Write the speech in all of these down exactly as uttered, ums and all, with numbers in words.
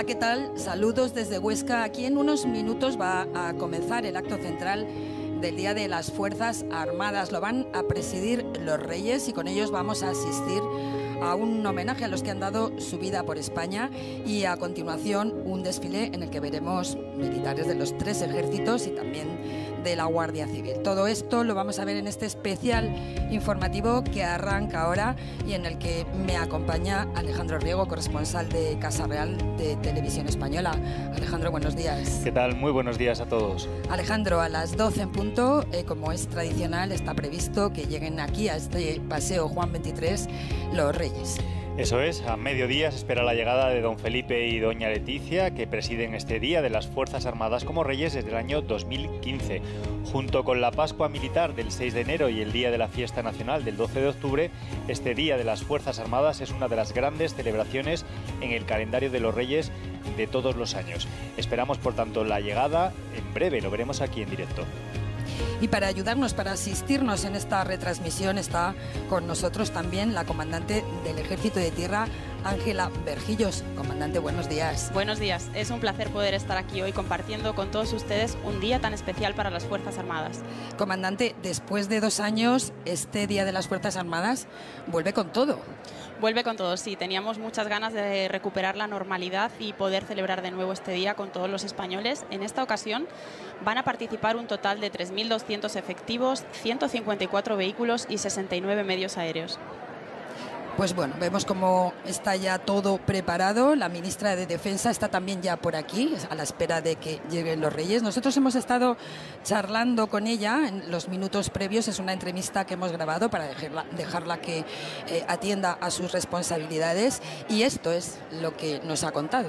¿qué tal? Saludos desde Huesca. Aquí en unos minutos va a comenzar el acto central del Día de las Fuerzas Armadas. Lo van a presidir los Reyes y con ellos vamos a asistir a un homenaje a los que han dado su vida por España y a continuación un desfile en el que veremos militares de los tres ejércitos y también de la Guardia Civil. Todo esto lo vamos a ver en este especial informativo que arranca ahora y en el que me acompaña Alejandro Riego, corresponsal de Casa Real de Televisión Española. Alejandro, buenos días. ¿Qué tal? Muy buenos días a todos. Alejandro, a las doce en punto, eh, como es tradicional, está previsto que lleguen aquí a este paseo Juan veintitrés los Reyes. Eso es, a mediodía se espera la llegada de don Felipe y doña Leticia, que presiden este Día de las Fuerzas Armadas como Reyes desde el año dos mil quince. Junto con la Pascua Militar del seis de enero y el Día de la Fiesta Nacional del doce de octubre, este Día de las Fuerzas Armadas es una de las grandes celebraciones en el calendario de los Reyes de todos los años. Esperamos, por tanto, la llegada en breve, lo veremos aquí en directo. Y para ayudarnos, para asistirnos en esta retransmisión, está con nosotros también la comandante del Ejército de Tierra, Ángela Vergillos. Comandante, buenos días. Buenos días. Es un placer poder estar aquí hoy compartiendo con todos ustedes un día tan especial para las Fuerzas Armadas. Comandante, después de dos años, este Día de las Fuerzas Armadas vuelve con todo. Vuelve con todo, sí. Teníamos muchas ganas de recuperar la normalidad y poder celebrar de nuevo este día con todos los españoles. En esta ocasión van a participar un total de tres mil doscientos efectivos, ciento cincuenta y cuatro vehículos y sesenta y nueve medios aéreos. Pues bueno, vemos cómo está ya todo preparado. La ministra de Defensa está también ya por aquí, a la espera de que lleguen los Reyes. Nosotros hemos estado charlando con ella en los minutos previos. Es una entrevista que hemos grabado para dejarla, dejarla que eh, atienda a sus responsabilidades. Y esto es lo que nos ha contado.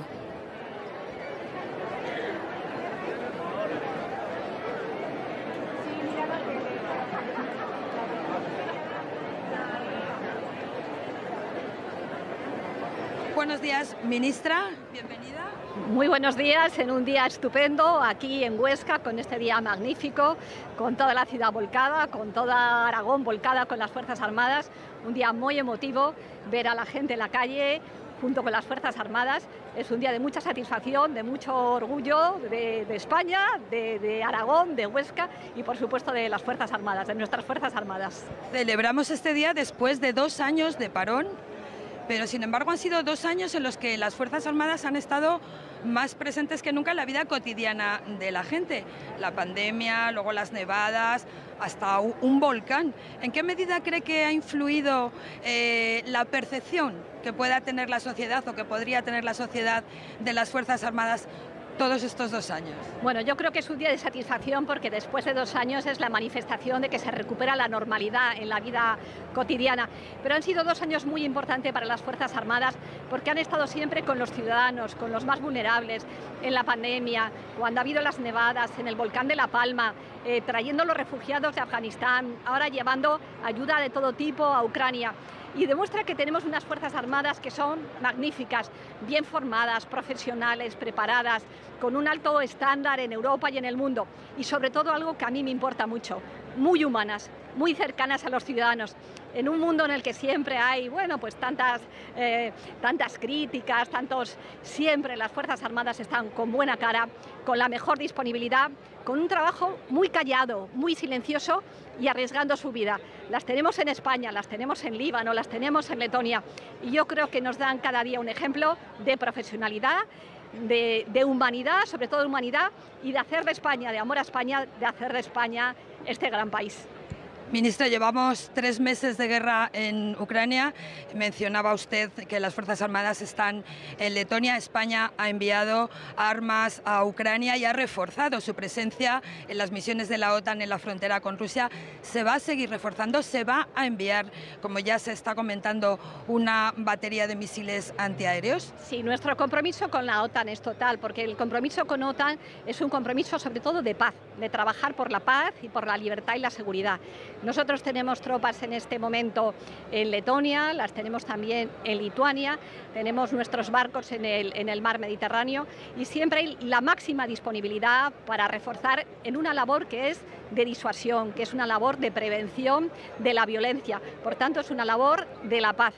Buenos días, ministra, bienvenida. Muy buenos días, en un día estupendo aquí en Huesca, con este día magnífico, con toda la ciudad volcada, con toda Aragón volcada con las Fuerzas Armadas. Un día muy emotivo, ver a la gente en la calle junto con las Fuerzas Armadas. Es un día de mucha satisfacción, de mucho orgullo de, de España, de, de Aragón, de Huesca y por supuesto de las Fuerzas Armadas, de nuestras Fuerzas Armadas. Celebramos este día después de dos años de parón. Pero, sin embargo, han sido dos años en los que las Fuerzas Armadas han estado más presentes que nunca en la vida cotidiana de la gente. La pandemia, luego las nevadas, hasta un volcán. ¿En qué medida cree que ha influido eh, la percepción que pueda tener la sociedad o que podría tener la sociedad de las Fuerzas Armadas todos estos dos años? Bueno, yo creo que es un día de satisfacción porque después de dos años es la manifestación de que se recupera la normalidad en la vida cotidiana. Pero han sido dos años muy importantes para las Fuerzas Armadas porque han estado siempre con los ciudadanos, con los más vulnerables, en la pandemia, cuando ha habido las nevadas, en el volcán de La Palma, eh, trayendo los refugiados de Afganistán, ahora llevando ayuda de todo tipo a Ucrania. Y demuestra que tenemos unas Fuerzas Armadas que son magníficas, bien formadas, profesionales, preparadas, con un alto estándar en Europa y en el mundo. Y sobre todo algo que a mí me importa mucho, muy humanas, muy cercanas a los ciudadanos. En un mundo en el que siempre hay, bueno, pues tantas, eh, tantas críticas, tantos, siempre las Fuerzas Armadas están con buena cara, con la mejor disponibilidad, con un trabajo muy callado, muy silencioso y arriesgando su vida. Las tenemos en España, las tenemos en Líbano, las tenemos en Letonia y yo creo que nos dan cada día un ejemplo de profesionalidad, de, de humanidad, sobre todo de humanidad y de hacer de España, de amor a España, de hacer de España este gran país. Ministra, llevamos tres meses de guerra en Ucrania. Mencionaba usted que las Fuerzas Armadas están en Letonia. España ha enviado armas a Ucrania y ha reforzado su presencia en las misiones de la OTAN en la frontera con Rusia. ¿Se va a seguir reforzando? ¿Se va a enviar, como ya se está comentando, una batería de misiles antiaéreos? Sí, nuestro compromiso con la OTAN es total, porque el compromiso con OTAN es un compromiso sobre todo de paz, de trabajar por la paz y por la libertad y la seguridad. Nosotros tenemos tropas en este momento en Letonia, las tenemos también en Lituania, tenemos nuestros barcos en el, en el mar Mediterráneo y siempre hay la máxima disponibilidad para reforzar en una labor que es de disuasión, que es una labor de prevención de la violencia. Por tanto, es una labor de la paz.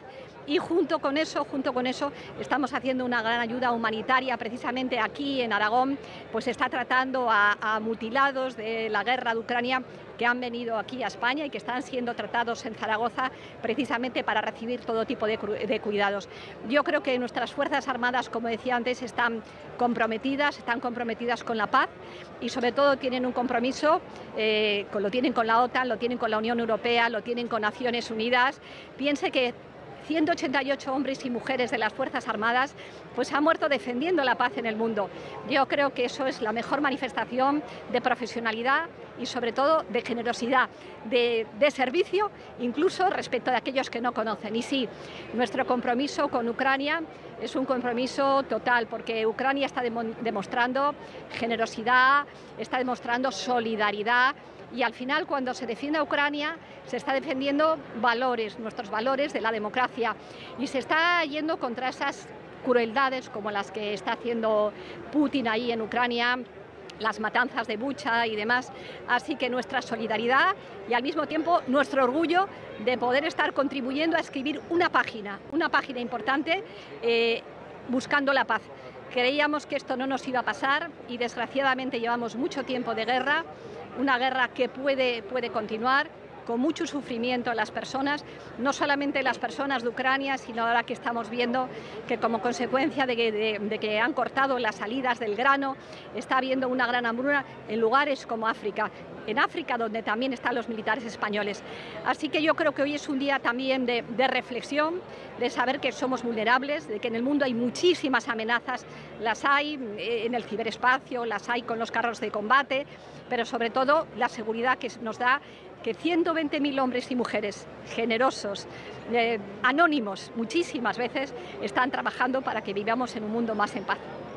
Y junto con eso, junto con eso, estamos haciendo una gran ayuda humanitaria, precisamente aquí en Aragón, pues se está tratando a, a mutilados de la guerra de Ucrania que han venido aquí a España y que están siendo tratados en Zaragoza precisamente para recibir todo tipo de, de cuidados. Yo creo que nuestras Fuerzas Armadas, como decía antes, están comprometidas, están comprometidas con la paz y sobre todo tienen un compromiso, eh, lo tienen con la OTAN, lo tienen con la Unión Europea, lo tienen con Naciones Unidas. Piense que ciento ochenta y ocho hombres y mujeres de las Fuerzas Armadas pues han muerto defendiendo la paz en el mundo. Yo creo que eso es la mejor manifestación de profesionalidad y sobre todo de generosidad, de, de servicio, incluso respecto de aquellos que no conocen. Y sí, nuestro compromiso con Ucrania es un compromiso total, porque Ucrania está demostrando generosidad, está demostrando solidaridad. Y al final, cuando se defiende a Ucrania, se está defendiendo valores, nuestros valores de la democracia, y se está yendo contra esas crueldades como las que está haciendo Putin ahí en Ucrania, las matanzas de Bucha y demás. Así que nuestra solidaridad y al mismo tiempo nuestro orgullo de poder estar contribuyendo a escribir una página, una página importante eh, buscando la paz. Creíamos que esto no nos iba a pasar y desgraciadamente llevamos mucho tiempo de guerra, una guerra que puede, puede continuar con mucho sufrimiento en las personas, no solamente las personas de Ucrania, sino ahora que estamos viendo que como consecuencia de que, de, de que han cortado las salidas del grano, está habiendo una gran hambruna en lugares como África, en África donde también están los militares españoles. Así que yo creo que hoy es un día también de, de reflexión, de saber que somos vulnerables, de que en el mundo hay muchísimas amenazas, las hay en el ciberespacio, las hay con los carros de combate, pero sobre todo la seguridad que nos da que ciento veinte mil hombres y mujeres generosos, eh, anónimos, muchísimas veces están trabajando para que vivamos en un mundo más en paz.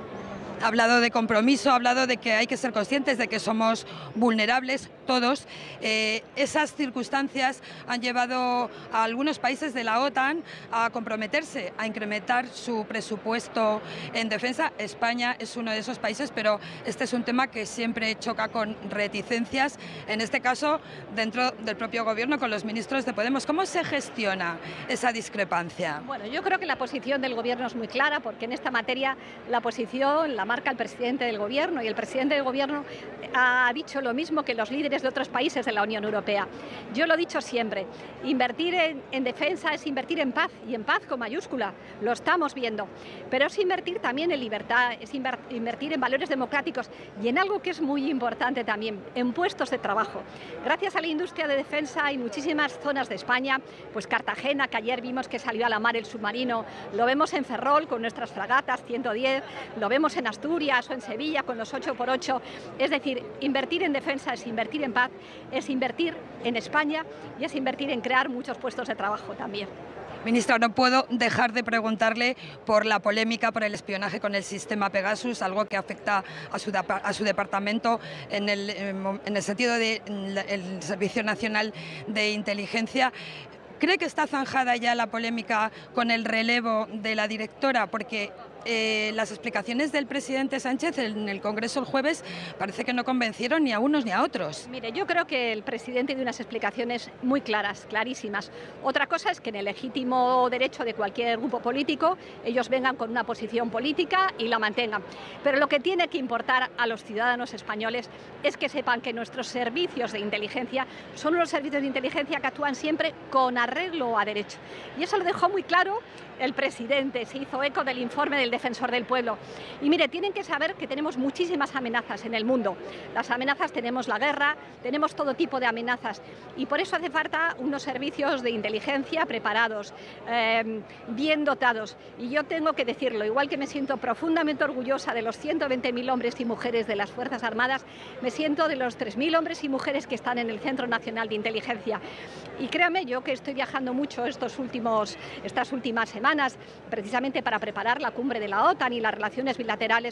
Ha hablado de compromiso, ha hablado de que hay que ser conscientes de que somos vulnerables todos. Eh, esas circunstancias han llevado a algunos países de la OTAN a comprometerse, a incrementar su presupuesto en defensa. España es uno de esos países, pero este es un tema que siempre choca con reticencias, en este caso dentro del propio gobierno con los ministros de Podemos. ¿Cómo se gestiona esa discrepancia? Bueno, yo creo que la posición del gobierno es muy clara, porque en esta materia la posición la marca el presidente del gobierno, y el presidente del gobierno ha dicho lo mismo que los líderes de otros países de la Unión Europea. Yo lo he dicho siempre, invertir en, en defensa es invertir en paz, y en paz con mayúscula, lo estamos viendo, pero es invertir también en libertad, es invertir en valores democráticos y en algo que es muy importante también, en puestos de trabajo. Gracias a la industria de defensa hay muchísimas zonas de España, pues Cartagena, que ayer vimos que salió a la mar el submarino, lo vemos en Ferrol con nuestras fragatas ciento diez, lo vemos en Asturias o en Sevilla con los ocho por ocho, es decir, invertir en defensa es invertir en paz, es invertir en España y es invertir en crear muchos puestos de trabajo también. Ministra, no puedo dejar de preguntarle por la polémica por el espionaje con el sistema Pegasus, algo que afecta a su, a su departamento en el, en el sentido del Servicio Nacional de Inteligencia. ¿Cree que está zanjada ya la polémica con el relevo de la directora? Porque Eh, las explicaciones del presidente Sánchez en el Congreso el jueves parece que no convencieron ni a unos ni a otros. Mire, yo creo que el presidente dio unas explicaciones muy claras, clarísimas. Otra cosa es que en el legítimo derecho de cualquier grupo político ellos vengan con una posición política y la mantengan. Pero lo que tiene que importar a los ciudadanos españoles es que sepan que nuestros servicios de inteligencia son unos servicios de inteligencia que actúan siempre con arreglo a derecho. Y eso lo dejó muy claro el presidente, se hizo eco del informe del Defensor del Pueblo. Y mire, tienen que saber que tenemos muchísimas amenazas en el mundo. Las amenazas, tenemos la guerra, tenemos todo tipo de amenazas. Y por eso hace falta unos servicios de inteligencia preparados, eh, bien dotados. Y yo tengo que decirlo, igual que me siento profundamente orgullosa de los ciento veinte mil hombres y mujeres de las Fuerzas Armadas, me siento de los tres mil hombres y mujeres que están en el Centro Nacional de Inteligencia. Y créame, yo que estoy viajando mucho estos últimos, estas últimas semanas, precisamente para preparar la cumbre de la OTAN y las relaciones bilaterales,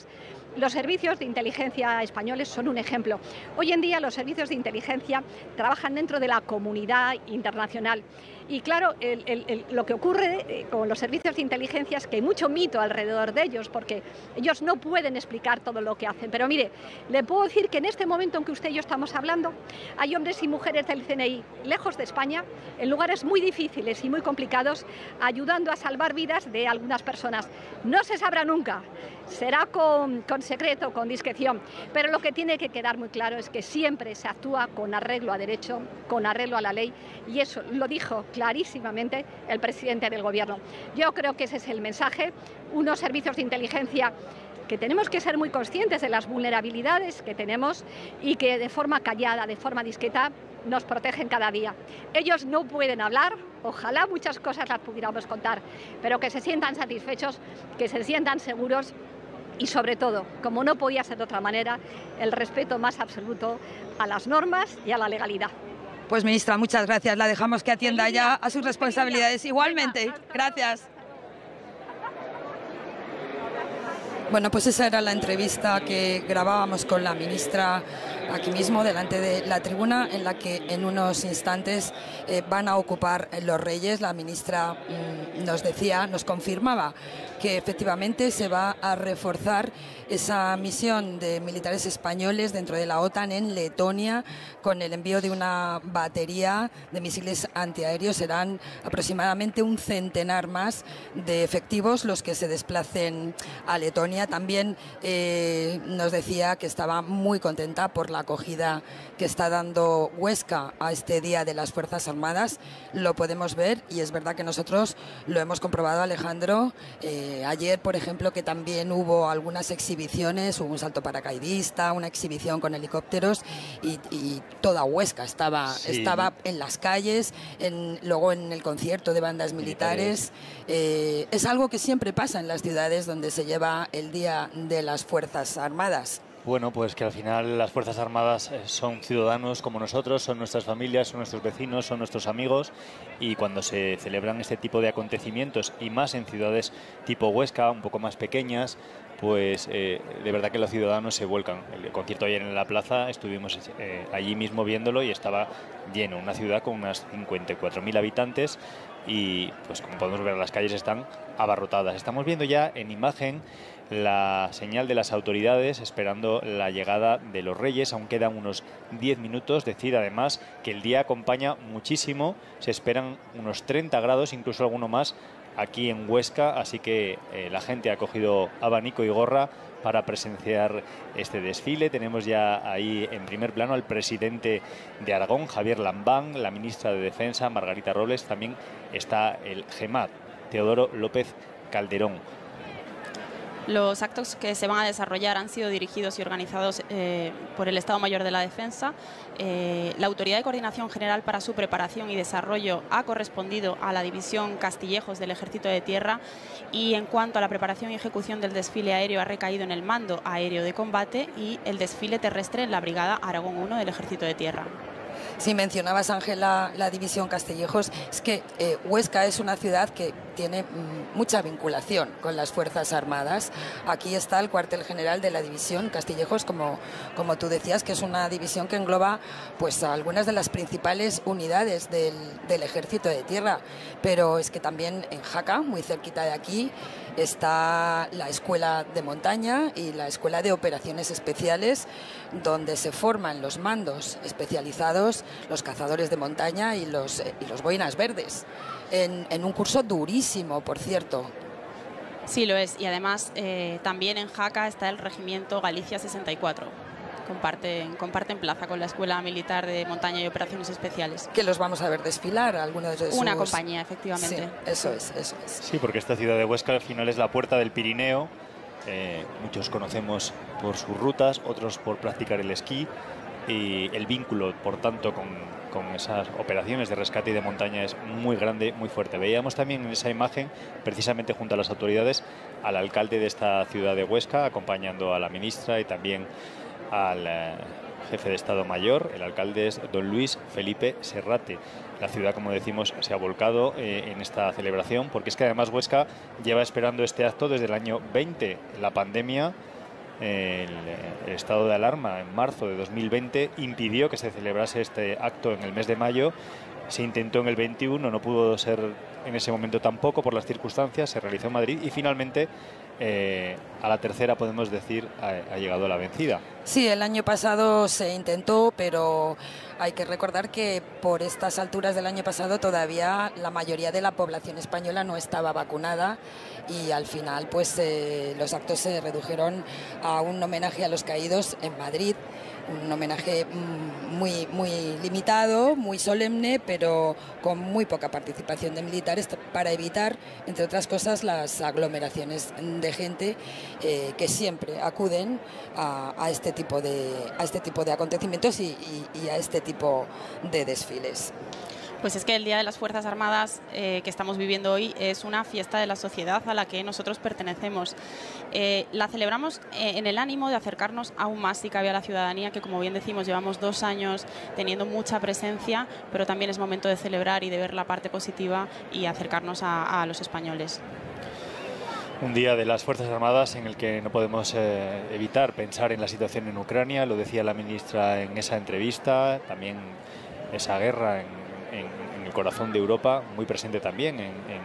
Los servicios de inteligencia españoles son un ejemplo. Hoy en día los servicios de inteligencia trabajan dentro de la comunidad internacional. Y claro, el, el, el, lo que ocurre con los servicios de inteligencia es que hay mucho mito alrededor de ellos, porque ellos no pueden explicar todo lo que hacen. Pero mire, le puedo decir que en este momento en que usted y yo estamos hablando, hay hombres y mujeres del C N I lejos de España, en lugares muy difíciles y muy complicados, ayudando a salvar vidas de algunas personas. No se sabrá nunca, será con, con secreto, con discreción, pero lo que tiene que quedar muy claro es que siempre se actúa con arreglo a derecho, con arreglo a la ley, y eso lo dijo clarísimamente el presidente del Gobierno. Yo creo que ese es el mensaje, unos servicios de inteligencia que tenemos que ser muy conscientes de las vulnerabilidades que tenemos y que de forma callada, de forma discreta, nos protegen cada día. Ellos no pueden hablar, ojalá muchas cosas las pudiéramos contar, pero que se sientan satisfechos, que se sientan seguros y sobre todo, como no podía ser de otra manera, el respeto más absoluto a las normas y a la legalidad. Pues ministra, muchas gracias. La dejamos que atienda ya a sus responsabilidades. Igualmente, gracias. Bueno, pues esa era la entrevista que grabábamos con la ministra aquí mismo, delante de la tribuna, en la que en unos instantes eh, van a ocupar los Reyes. La ministra mmm, nos decía, nos confirmaba que efectivamente se va a reforzar esa misión de militares españoles dentro de la OTAN en Letonia, con el envío de una batería de misiles antiaéreos. Serán aproximadamente un centenar más de efectivos los que se desplacen a Letonia. También eh, nos decía que estaba muy contenta por la acogida que está dando Huesca a este Día de las Fuerzas Armadas. Lo podemos ver y es verdad que nosotros lo hemos comprobado, Alejandro. Eh, ayer, por ejemplo, que también hubo algunas exhibiciones, hubo un salto paracaidista, una exhibición con helicópteros y, y toda Huesca estaba, sí. estaba en las calles, en, luego en el concierto de bandas militares. Eh, es algo que siempre pasa en las ciudades donde se lleva el Día de las Fuerzas Armadas. Bueno, pues que al final las Fuerzas Armadas son ciudadanos como nosotros, son nuestras familias, son nuestros vecinos, son nuestros amigos, y cuando se celebran este tipo de acontecimientos, y más en ciudades tipo Huesca, un poco más pequeñas, pues eh, de verdad que los ciudadanos se vuelcan. El concierto ayer en la plaza, estuvimos eh, allí mismo viéndolo y estaba lleno, una ciudad con unas cincuenta y cuatro mil habitantes y pues como podemos ver las calles están abarrotadas. Estamos viendo ya en imagen la señal de las autoridades esperando la llegada de los Reyes. Aún quedan unos diez minutos. Decir además que el día acompaña muchísimo, se esperan unos treinta grados, incluso alguno más aquí en Huesca, así que eh, la gente ha cogido abanico y gorra para presenciar este desfile. Tenemos ya ahí en primer plano al presidente de Aragón, Javier Lambán, la ministra de Defensa, Margarita Robles, también está el GEMAT, Teodoro López Calderón. Los actos que se van a desarrollar han sido dirigidos y organizados eh, por el Estado Mayor de la Defensa. Eh, la Autoridad de Coordinación General para su preparación y desarrollo ha correspondido a la División Castillejos del Ejército de Tierra, y en cuanto a la preparación y ejecución del desfile aéreo ha recaído en el Mando Aéreo de Combate y el desfile terrestre en la Brigada Aragón uno del Ejército de Tierra. Si mencionabas, Ángela, la división Castillejos, es que eh, Huesca es una ciudad que tiene mm, mucha vinculación con las Fuerzas Armadas. Aquí está el cuartel general de la división Castillejos, como, como tú decías, que es una división que engloba pues algunas de las principales unidades del, del Ejército de Tierra. Pero es que también en Jaca, muy cerquita de aquí, está la Escuela de Montaña y la Escuela de Operaciones Especiales, donde se forman los mandos especializados, los cazadores de montaña y los, y los boinas verdes, en, en un curso durísimo, por cierto. Sí, lo es. Y además eh, también en Jaca está el Regimiento Galicia sesenta y cuatro. Comparten, comparten plaza con la Escuela Militar de Montaña y Operaciones Especiales. Que los vamos a ver desfilar, algunos de sus... Una compañía, efectivamente. Sí, eso es, eso es. Sí, porque esta ciudad de Huesca al final es la puerta del Pirineo. Eh, muchos conocemos por sus rutas, otros por practicar el esquí, y el vínculo, por tanto, con, con esas operaciones de rescate y de montaña es muy grande, muy fuerte. Veíamos también en esa imagen, precisamente junto a las autoridades, al alcalde de esta ciudad de Huesca, acompañando a la ministra y también al eh, jefe de Estado Mayor. El alcalde es don Luis Felipe Serrate. La ciudad, como decimos, se ha volcado eh, en esta celebración, porque es que además Huesca lleva esperando este acto desde el año veinte. La pandemia el, el estado de alarma en marzo de dos mil veinte impidió que se celebrase este acto en el mes de mayo. Se intentó en el veintiuno, no pudo ser en ese momento tampoco por las circunstancias, se realizó en Madrid y finalmente eh, a la tercera, podemos decir, ha, ha llegado la vencida. Sí, el año pasado se intentó, pero hay que recordar que por estas alturas del año pasado todavía la mayoría de la población española no estaba vacunada y al final pues eh, los actos se redujeron a un homenaje a los caídos en Madrid. Un homenaje muy, muy limitado, muy solemne, pero con muy poca participación de militares para evitar, entre otras cosas, las aglomeraciones de gente eh, que siempre acuden a, a, este tipo de, a este tipo de acontecimientos y, y, y a este tipo de desfiles. Pues es que el Día de las Fuerzas Armadas eh, que estamos viviendo hoy es una fiesta de la sociedad a la que nosotros pertenecemos. Eh, la celebramos eh, en el ánimo de acercarnos aún más, si cabe, a la ciudadanía, que como bien decimos llevamos dos años teniendo mucha presencia, pero también es momento de celebrar y de ver la parte positiva y acercarnos a, a los españoles. Un día de las Fuerzas Armadas en el que no podemos eh, evitar pensar en la situación en Ucrania, lo decía la ministra en esa entrevista, también esa guerra en En, en el corazón de Europa, muy presente también en, en,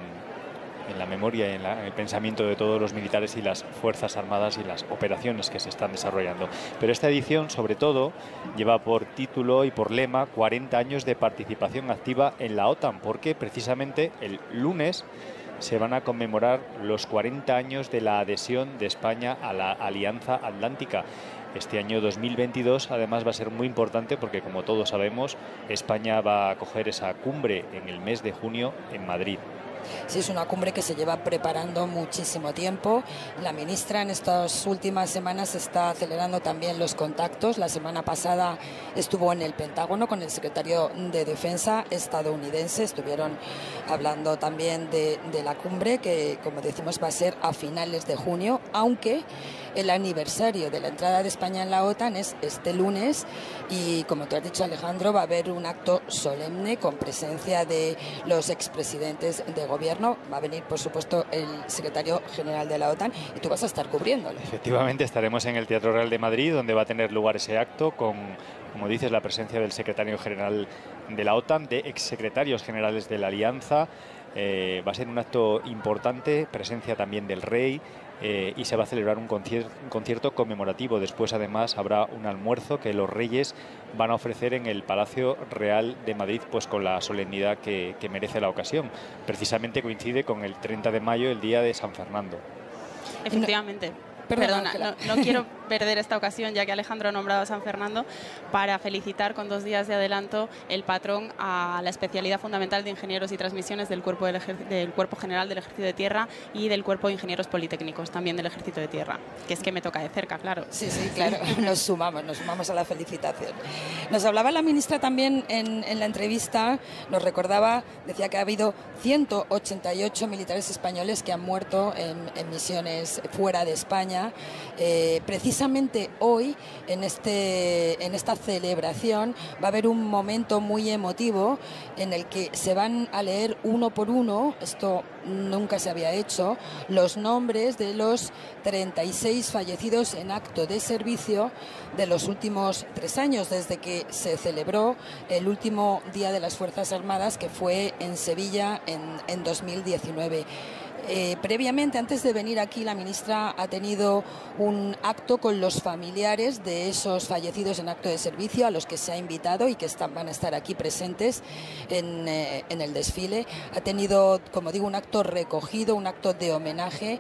en la memoria y en, la, en el pensamiento de todos los militares y las Fuerzas Armadas y las operaciones que se están desarrollando. Pero esta edición, sobre todo, lleva por título y por lema cuarenta años de participación activa en la OTAN, porque precisamente el lunes se van a conmemorar los cuarenta años de la adhesión de España a la Alianza Atlántica. Este año dos mil veintidós además va a ser muy importante porque, como todos sabemos, España va a acoger esa cumbre en el mes de junio en Madrid. Sí, es una cumbre que se lleva preparando muchísimo tiempo. La ministra en estas últimas semanas está acelerando también los contactos. La semana pasada estuvo en el Pentágono con el secretario de Defensa estadounidense. Estuvieron hablando también de, de la cumbre que, como decimos, va a ser a finales de junio, aunque el aniversario de la entrada de España en la OTAN es este lunes y, como tú has dicho, Alejandro, va a haber un acto solemne con presencia de los expresidentes de gobierno. Va a venir, por supuesto, el secretario general de la OTAN y tú vas a estar cubriéndolo. Efectivamente, estaremos en el Teatro Real de Madrid, donde va a tener lugar ese acto con, como dices, la presencia del secretario general de la OTAN, de exsecretarios generales de la Alianza. Eh, va a ser un acto importante, presencia también del rey. Eh, y se va a celebrar un concierto, un concierto conmemorativo. Después, además, habrá un almuerzo que los reyes van a ofrecer en el Palacio Real de Madrid, pues con la solemnidad que, que merece la ocasión. Precisamente coincide con el treinta de mayo, el día de San Fernando. Efectivamente. Perdona, Perdona, no, no quiero perder esta ocasión, ya que Alejandro ha nombrado a San Fernando, para felicitar con dos días de adelanto el patrón a la especialidad fundamental de Ingenieros y Transmisiones del Cuerpo, del, del Cuerpo General del Ejército de Tierra y del Cuerpo de Ingenieros Politécnicos, también del Ejército de Tierra, que es que me toca de cerca, claro. Sí, sí, claro, nos sumamos, nos sumamos a la felicitación. Nos hablaba la ministra también en, en la entrevista, nos recordaba, decía que ha habido ciento ochenta y ocho militares españoles que han muerto en, en misiones fuera de España. Eh, precisamente hoy en, este, en esta celebración va a haber un momento muy emotivo en el que se van a leer uno por uno, esto nunca se había hecho, los nombres de los treinta y seis fallecidos en acto de servicio de los últimos tres años, desde que se celebró el último Día de las Fuerzas Armadas, que fue en Sevilla en, en dos mil diecinueve. Eh, previamente, antes de venir aquí, la ministra ha tenido un acto con los familiares de esos fallecidos en acto de servicio, a los que se ha invitado y que están, van a estar aquí presentes en, eh, en el desfile. Ha tenido, como digo, un acto recogido, un acto de homenaje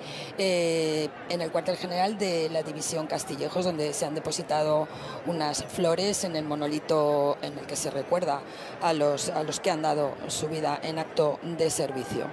eh, en el cuartel general de la División Castillejos, donde se han depositado unas flores en el monolito en el que se recuerda a los, a los que han dado su vida en acto de servicio.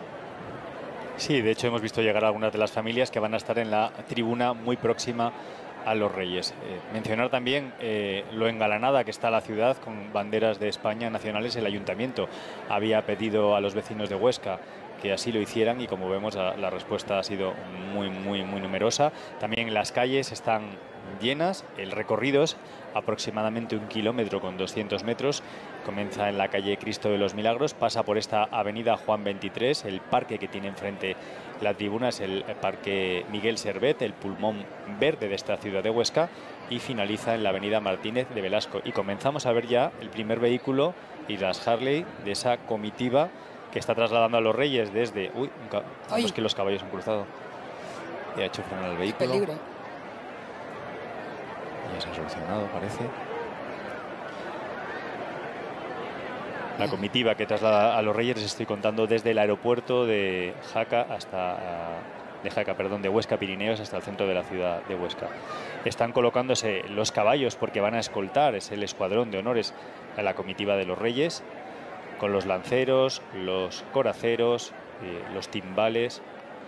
Sí, de hecho hemos visto llegar a algunas de las familias que van a estar en la tribuna muy próxima a los Reyes. Eh, mencionar también eh, lo engalanada que está la ciudad con banderas de España nacionales. El ayuntamiento había pedido a los vecinos de Huesca que así lo hicieran y, como vemos, la, la respuesta ha sido muy, muy, muy numerosa. También en las calles están llenas. El recorrido es aproximadamente un kilómetro con doscientos metros. Comienza en la calle Cristo de los Milagros, pasa por esta avenida Juan veintitrés, el parque que tiene enfrente la tribuna es el Parque Miguel Servet, el pulmón verde de esta ciudad de Huesca, y finaliza en la avenida Martínez de Velasco. Y comenzamos a ver ya el primer vehículo y las Harley de esa comitiva que está trasladando a los Reyes desde... Uy, vamos que los caballos han cruzado. Y ha hecho frenar el vehículo. Qué peligro. Ya se ha solucionado, parece. La comitiva que traslada a los Reyes, les estoy contando, desde el aeropuerto de Jaca hasta... de Jaca, perdón, de Huesca, Pirineos, hasta el centro de la ciudad de Huesca. Están colocándose los caballos porque van a escoltar, es el escuadrón de honores a la comitiva de los Reyes, con los lanceros, los coraceros, eh, los timbales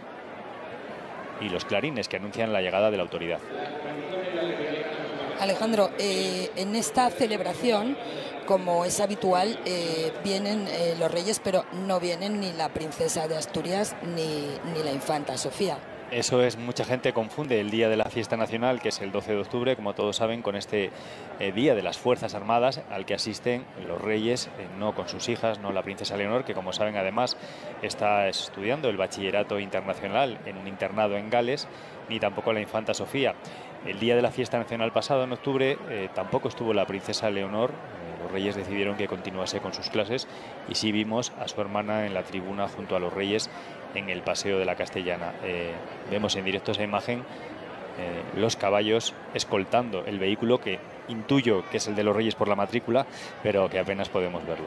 y los clarines que anuncian la llegada de la autoridad. Alejandro, eh, en esta celebración, como es habitual, eh, vienen eh, los Reyes, pero no vienen ni la princesa de Asturias ni, ni la infanta Sofía. Eso es, mucha gente confunde el día de la fiesta nacional, que es el doce de octubre, como todos saben, con este eh, día de las Fuerzas Armadas al que asisten los Reyes, eh, no con sus hijas, no la princesa Leonor, que como saben además está estudiando el bachillerato internacional en un internado en Gales, ni tampoco la infanta Sofía. El día de la fiesta nacional pasado, en octubre, eh, tampoco estuvo la princesa Leonor. Eh, los Reyes decidieron que continuase con sus clases y sí vimos a su hermana en la tribuna junto a los Reyes en el Paseo de la Castellana. Eh, vemos en directo esa imagen, eh, los caballos escoltando el vehículo, que intuyo que es el de los Reyes por la matrícula, pero que apenas podemos verlo.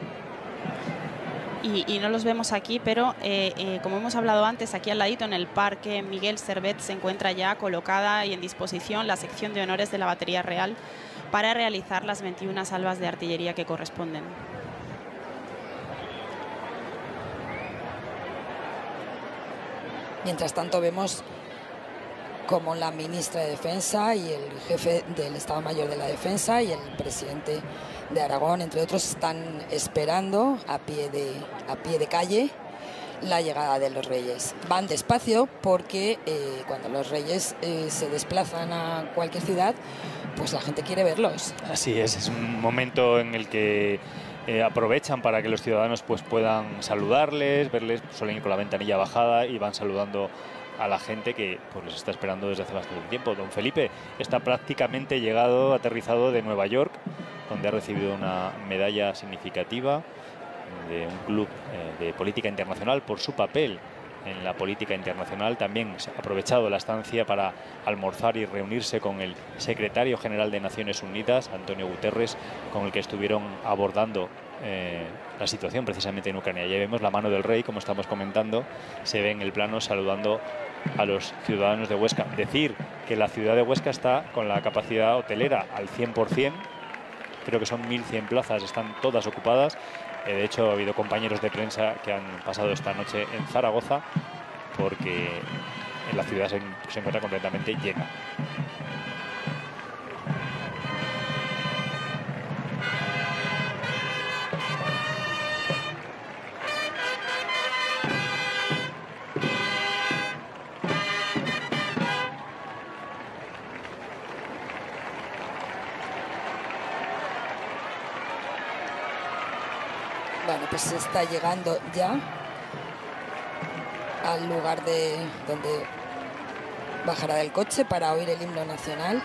Y, y no los vemos aquí, pero eh, eh, como hemos hablado antes, aquí al ladito en el Parque Miguel Servet se encuentra ya colocada y en disposición la sección de honores de la Batería Real para realizar las veintiuna salvas de artillería que corresponden. Mientras tanto vemos como la ministra de Defensa y el jefe del Estado Mayor de la Defensa y el presidente de Aragón, entre otros, están esperando a pie de, a pie de calle la llegada de los Reyes. Van despacio porque eh, cuando los Reyes eh, se desplazan a cualquier ciudad, pues la gente quiere verlos. Así es, es un momento en el que eh, aprovechan para que los ciudadanos pues puedan saludarles, verles, suelen ir con la ventanilla bajada y van saludando a la gente que pues les está esperando desde hace bastante tiempo. Don Felipe está prácticamente llegado, aterrizado de Nueva York, donde ha recibido una medalla significativa de un club eh, de política internacional por su papel en la política internacional. También ha aprovechado la estancia para almorzar y reunirse con el secretario general de Naciones Unidas, Antonio Guterres, con el que estuvieron abordando eh, la situación precisamente en Ucrania. Ya vemos la mano del rey, como estamos comentando, se ve en el plano saludando a los ciudadanos de Huesca. Decir que la ciudad de Huesca está con la capacidad hotelera al cien por cien, creo que son mil cien plazas, están todas ocupadas. Eh, de hecho, ha habido compañeros de prensa que han pasado esta noche en Zaragoza porque en la ciudad se, se encuentra completamente llena. Bueno, pues se está llegando ya al lugar de donde bajará del coche para oír el himno nacional.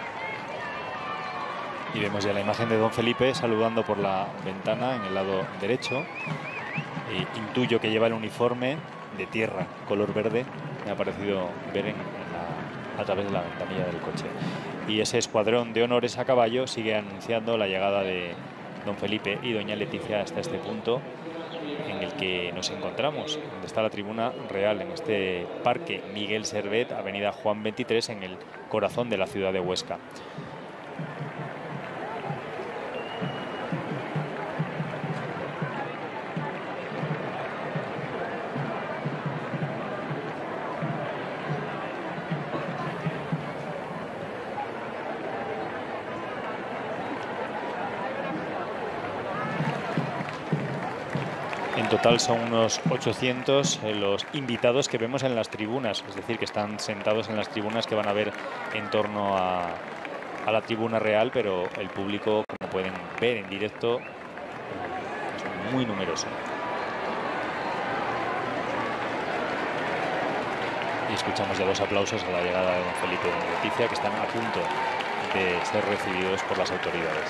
Y vemos ya la imagen de don Felipe saludando por la ventana en el lado derecho. E intuyo que lleva el uniforme de tierra color verde, me ha parecido ver en, en la, a través de la ventanilla del coche. Y ese escuadrón de honores a caballo sigue anunciando la llegada de don Felipe y doña Leticia hasta este punto en el que nos encontramos, donde está la tribuna real, en este Parque Miguel Servet, avenida Juan veintitrés, en el corazón de la ciudad de Huesca. En total son unos ochocientos los invitados que vemos en las tribunas, es decir, que están sentados en las tribunas que van a ver en torno a, a la tribuna real, pero el público, como pueden ver en directo, es muy numeroso. Y escuchamos ya los aplausos a la llegada de don Felipe y doña Leticia, que están a punto de ser recibidos por las autoridades.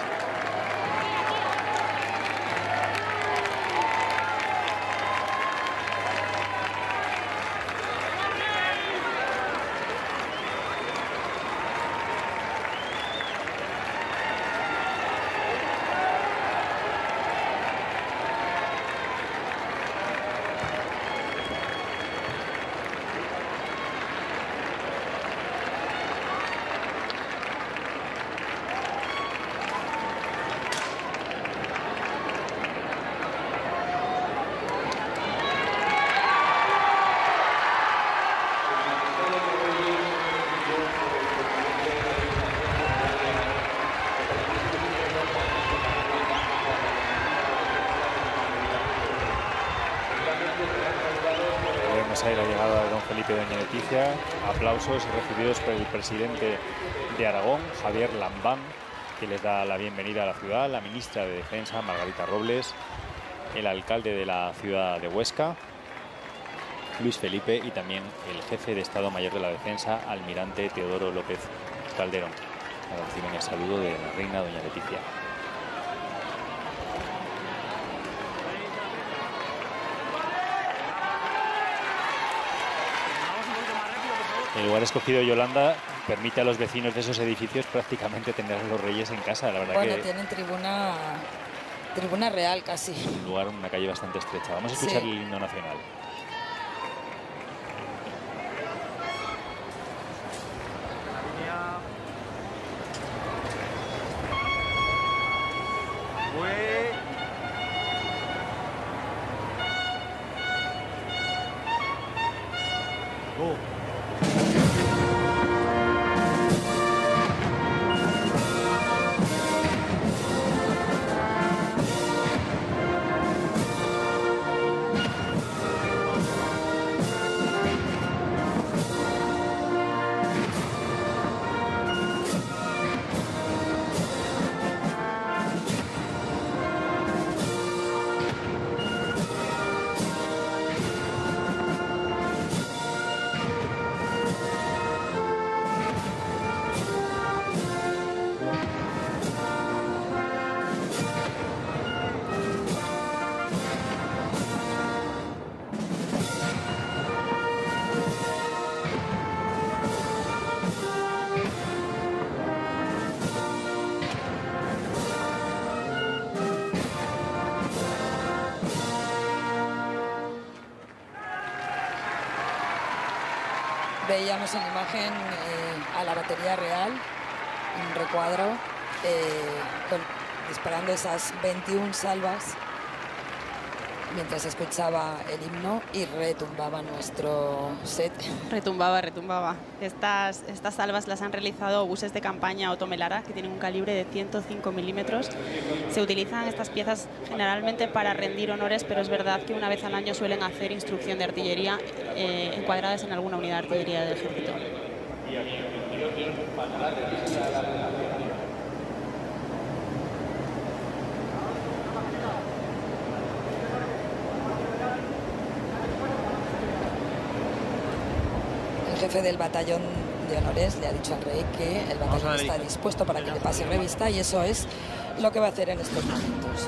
Ahí la llegada de don Felipe y doña Leticia, aplausos recibidos por el presidente de Aragón, Javier Lambán, que les da la bienvenida a la ciudad, la ministra de Defensa, Margarita Robles, el alcalde de la ciudad de Huesca, Luis Felipe, y también el jefe de Estado Mayor de la Defensa, almirante Teodoro López Calderón. Ahora reciben el saludo de la reina doña Leticia. El lugar escogido, Yolanda, permite a los vecinos de esos edificios prácticamente tener a los reyes en casa. La verdad bueno, que tienen tribuna, tribuna real casi. Un lugar, una calle bastante estrecha. Vamos a escuchar Sí. el himno nacional. Veíamos en imagen eh, a la batería real, un recuadro, eh, con, disparando esas veintiuna salvas mientras escuchaba el himno y retumbaba nuestro set. Retumbaba, retumbaba. Estas, estas salvas las han realizado obuses de campaña Otto Melara, que tienen un calibre de ciento cinco milímetros. Se utilizan estas piezas generalmente para rendir honores, pero es verdad que una vez al año suelen hacer instrucción de artillería eh, encuadradas en alguna unidad de artillería del ejército. El jefe del batallón de honores le ha dicho al rey que el batallón está dispuesto para que le pase revista, y eso es lo que va a hacer en estos momentos.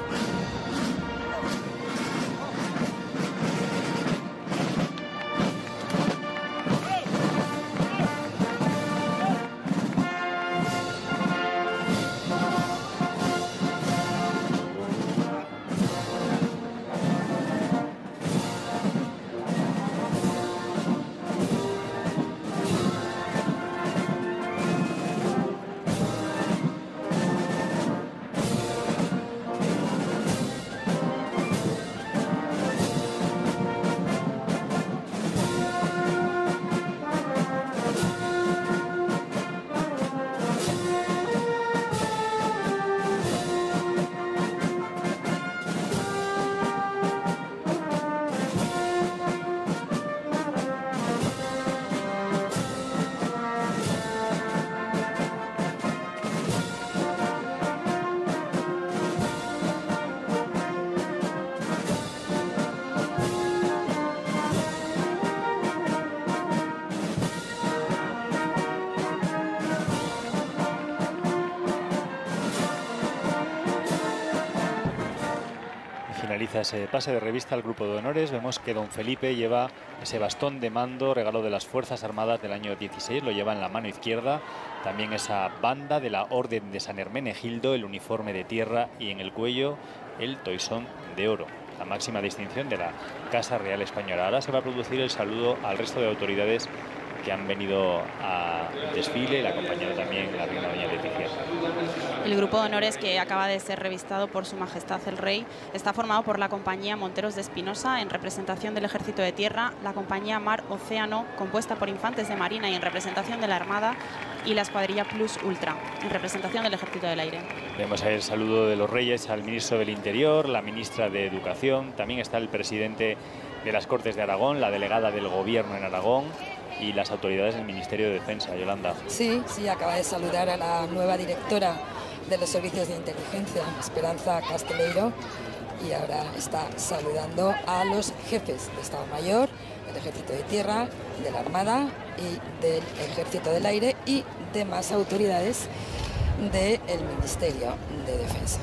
finaliza ese pase de revista al grupo de honores. Vemos que don Felipe lleva ese bastón de mando, regalo de las Fuerzas Armadas del año dieciséis, lo lleva en la mano izquierda. También esa banda de la Orden de San Hermenegildo, el uniforme de tierra y en el cuello el toisón de oro, la máxima distinción de la Casa Real Española. Ahora se va a producir el saludo al resto de autoridades que han venido a desfile, la acompañado también la reina doña Leticia. El grupo de honores, que acaba de ser revistado por Su Majestad el Rey, está formado por la compañía Monteros de Espinosa en representación del Ejército de Tierra, la compañía Mar Océano, compuesta por infantes de Marina y en representación de la Armada, y la escuadrilla Plus Ultra en representación del Ejército del Aire. Vemos ahí el saludo de los Reyes al ministro del Interior, la ministra de Educación, también está el presidente de las Cortes de Aragón, la delegada del Gobierno en Aragón y las autoridades del Ministerio de Defensa. Yolanda. Sí, sí, acaba de saludar a la nueva directora de los servicios de inteligencia, Esperanza Casteleiro, y ahora está saludando a los jefes de Estado Mayor, del Ejército de Tierra, de la Armada y del Ejército del Aire y demás autoridades del Ministerio de Defensa.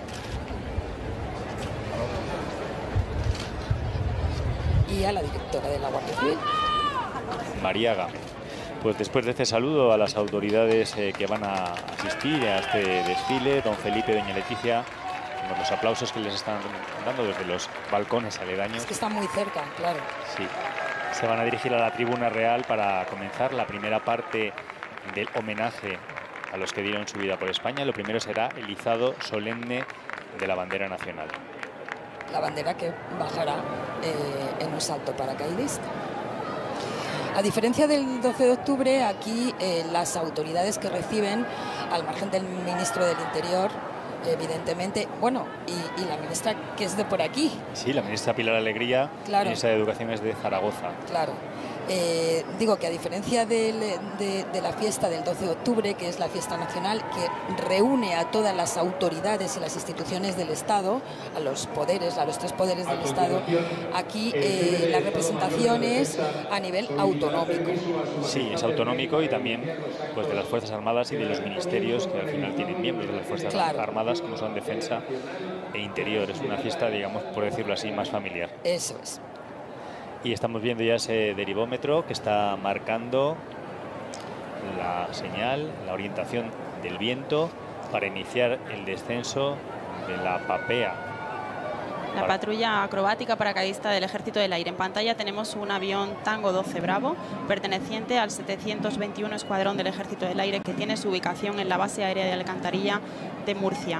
Y a la directora de la Guardia Civil, Mariaga. Pues después de este saludo a las autoridades eh, que van a asistir a este desfile, don Felipe y doña Leticia, con los aplausos que les están dando desde los balcones aledaños. Es que están muy cerca, claro. Sí, se van a dirigir a la tribuna real para comenzar la primera parte del homenaje a los que dieron su vida por España. Lo primero será el izado solemne de la bandera nacional. La bandera que bajará eh, en un salto paracaidista. A diferencia del doce de octubre, aquí eh, las autoridades que reciben, al margen del ministro del Interior, evidentemente, bueno, y, y la ministra que es de por aquí. Sí, la ministra Pilar Alegría, claro. Ministra de Educación es de Zaragoza. Claro. Eh, digo que a diferencia del, de, de la fiesta del doce de octubre, que es la fiesta nacional, que reúne a todas las autoridades y las instituciones del Estado, a los poderes, a los tres poderes del Estado, aquí eh, la representación es a nivel autonómico. Sí, es autonómico y también pues, de las Fuerzas Armadas y de los ministerios que al final tienen miembros de las Fuerzas claro. Armadas, como son Defensa e Interior. Es una fiesta, digamos, por decirlo así, más familiar. Eso es. Y estamos viendo ya ese derivómetro que está marcando la señal, la orientación del viento para iniciar el descenso de la Papea. La para... patrulla acrobática paracaidista del Ejército del Aire. En pantalla tenemos un avión Tango doce Bravo, perteneciente al setecientos veintiuno Escuadrón del Ejército del Aire, que tiene su ubicación en la base aérea de Alcantarilla de Murcia.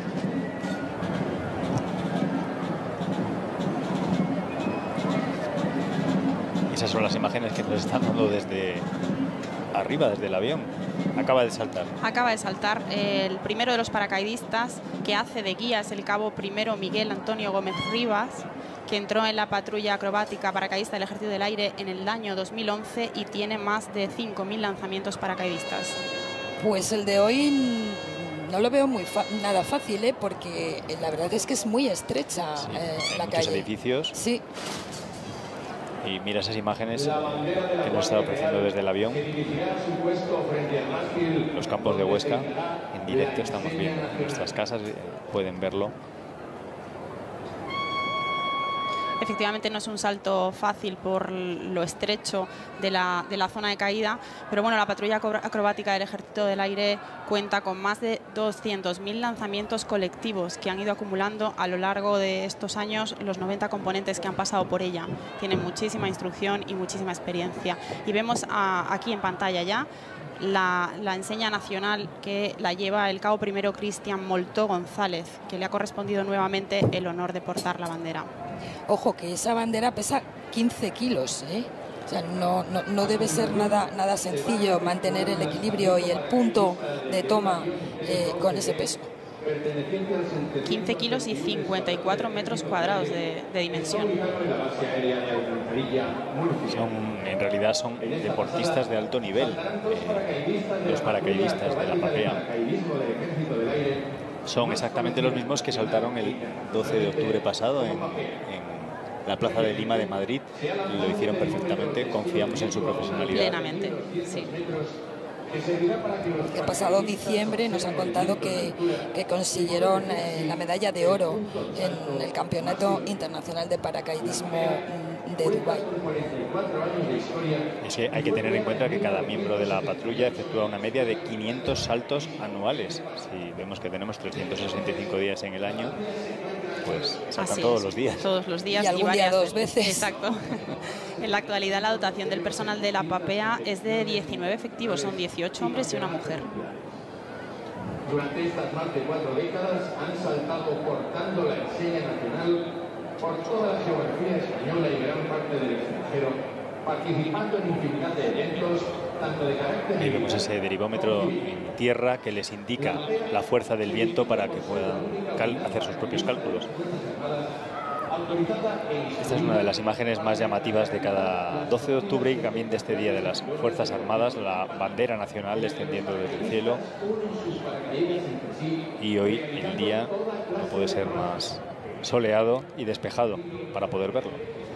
Esas son las imágenes que nos están dando desde arriba, desde el avión. Acaba de saltar. Acaba de saltar. El primero de los paracaidistas que hace de guía es el cabo primero Miguel Antonio Gómez Rivas, que entró en la patrulla acrobática paracaidista del Ejército del Aire en el año dos mil once y tiene más de cinco mil lanzamientos paracaidistas. Pues el de hoy no lo veo muy nada fácil, ¿eh? Porque la verdad es que es muy estrecha sí, eh, hay la muchos calle. edificios. Sí. Y mira esas imágenes que nos está ofreciendo desde el avión. Los campos de Huesca, en directo estamos viendo. En nuestras casas pueden verlo. Efectivamente no es un salto fácil por lo estrecho de la, de la zona de caída, pero bueno, la patrulla acrobática del Ejército del Aire cuenta con más de doscientos mil lanzamientos colectivos que han ido acumulando a lo largo de estos años los noventa componentes que han pasado por ella. Tienen muchísima instrucción y muchísima experiencia. Y vemos a, aquí en pantalla ya La, la enseña nacional que la lleva el cabo primero Cristian Moltó González, que le ha correspondido nuevamente el honor de portar la bandera. Ojo, que esa bandera pesa quince kilos, ¿eh? O sea, no, no, no debe ser nada, nada sencillo mantener el equilibrio y el punto de toma eh, con ese peso. quince kilos y cincuenta y cuatro metros cuadrados de, de dimensión. Son, en realidad son deportistas de alto nivel, eh, los paracaidistas de la Papea. Son exactamente los mismos que saltaron el doce de octubre pasado en, en la Plaza de Lima de Madrid. Lo hicieron perfectamente, confiamos en su profesionalidad. Plenamente, sí. El pasado diciembre nos han contado que, que consiguieron eh, la medalla de oro en el Campeonato Internacional de Paracaidismo de Dubái. Es que hay que tener en cuenta que cada miembro de la patrulla efectúa una media de quinientos saltos anuales. Si vemos que tenemos trescientos sesenta y cinco días en el año, pues saltan Así todos es, los días. Todos los días y algún y varias día dos veces. Exacto. En la actualidad la dotación del personal de la PAPEA es de diecinueve efectivos, son dieciocho hombres y una mujer. Durante estas más de cuatro décadas han saltado portando la enseña nacional por toda la geografía española y gran parte del extranjero, participando en infinidad de eventos, tanto de carácter... Ahí vemos ese derivómetro en tierra que les indica la fuerza del viento para que puedan hacer sus propios cálculos. Esta es una de las imágenes más llamativas de cada doce de octubre y también de este Día de las Fuerzas Armadas, la bandera nacional descendiendo desde el cielo. Y hoy el día no puede ser más soleado y despejado para poder verlo.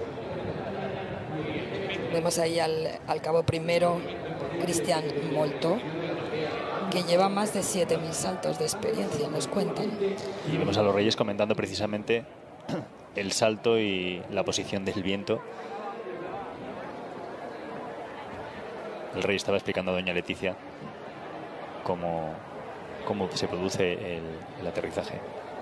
Vemos ahí al, al cabo primero, Cristian Molto, que lleva más de siete mil saltos de experiencia, nos cuentan. Y vemos a los reyes comentando precisamente el salto y la posición del viento. El rey estaba explicando a doña Leticia cómo, cómo se produce el, el aterrizaje.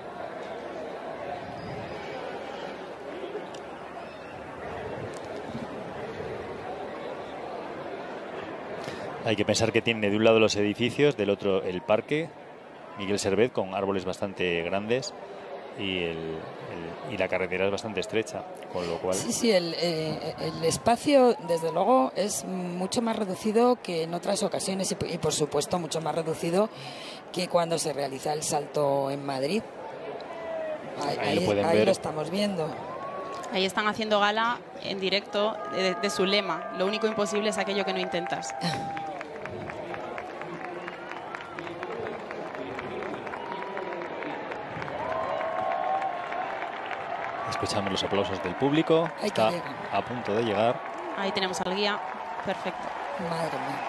Hay que pensar que tiene de un lado los edificios, del otro el parque Miguel Servet, con árboles bastante grandes, y, el, el, y la carretera es bastante estrecha, con lo cual... Sí, sí, el, eh, el espacio, desde luego, es mucho más reducido que en otras ocasiones y, y, por supuesto, mucho más reducido que cuando se realiza el salto en Madrid. Ahí, ahí, ahí, lo, pueden ahí ver. lo estamos viendo. Ahí están haciendo gala en directo de, de su lema: lo único imposible es aquello que no intentas. Escuchamos los aplausos del público. Ahí Está a punto de llegar. Ahí tenemos al guía. Perfecto. Madre mía.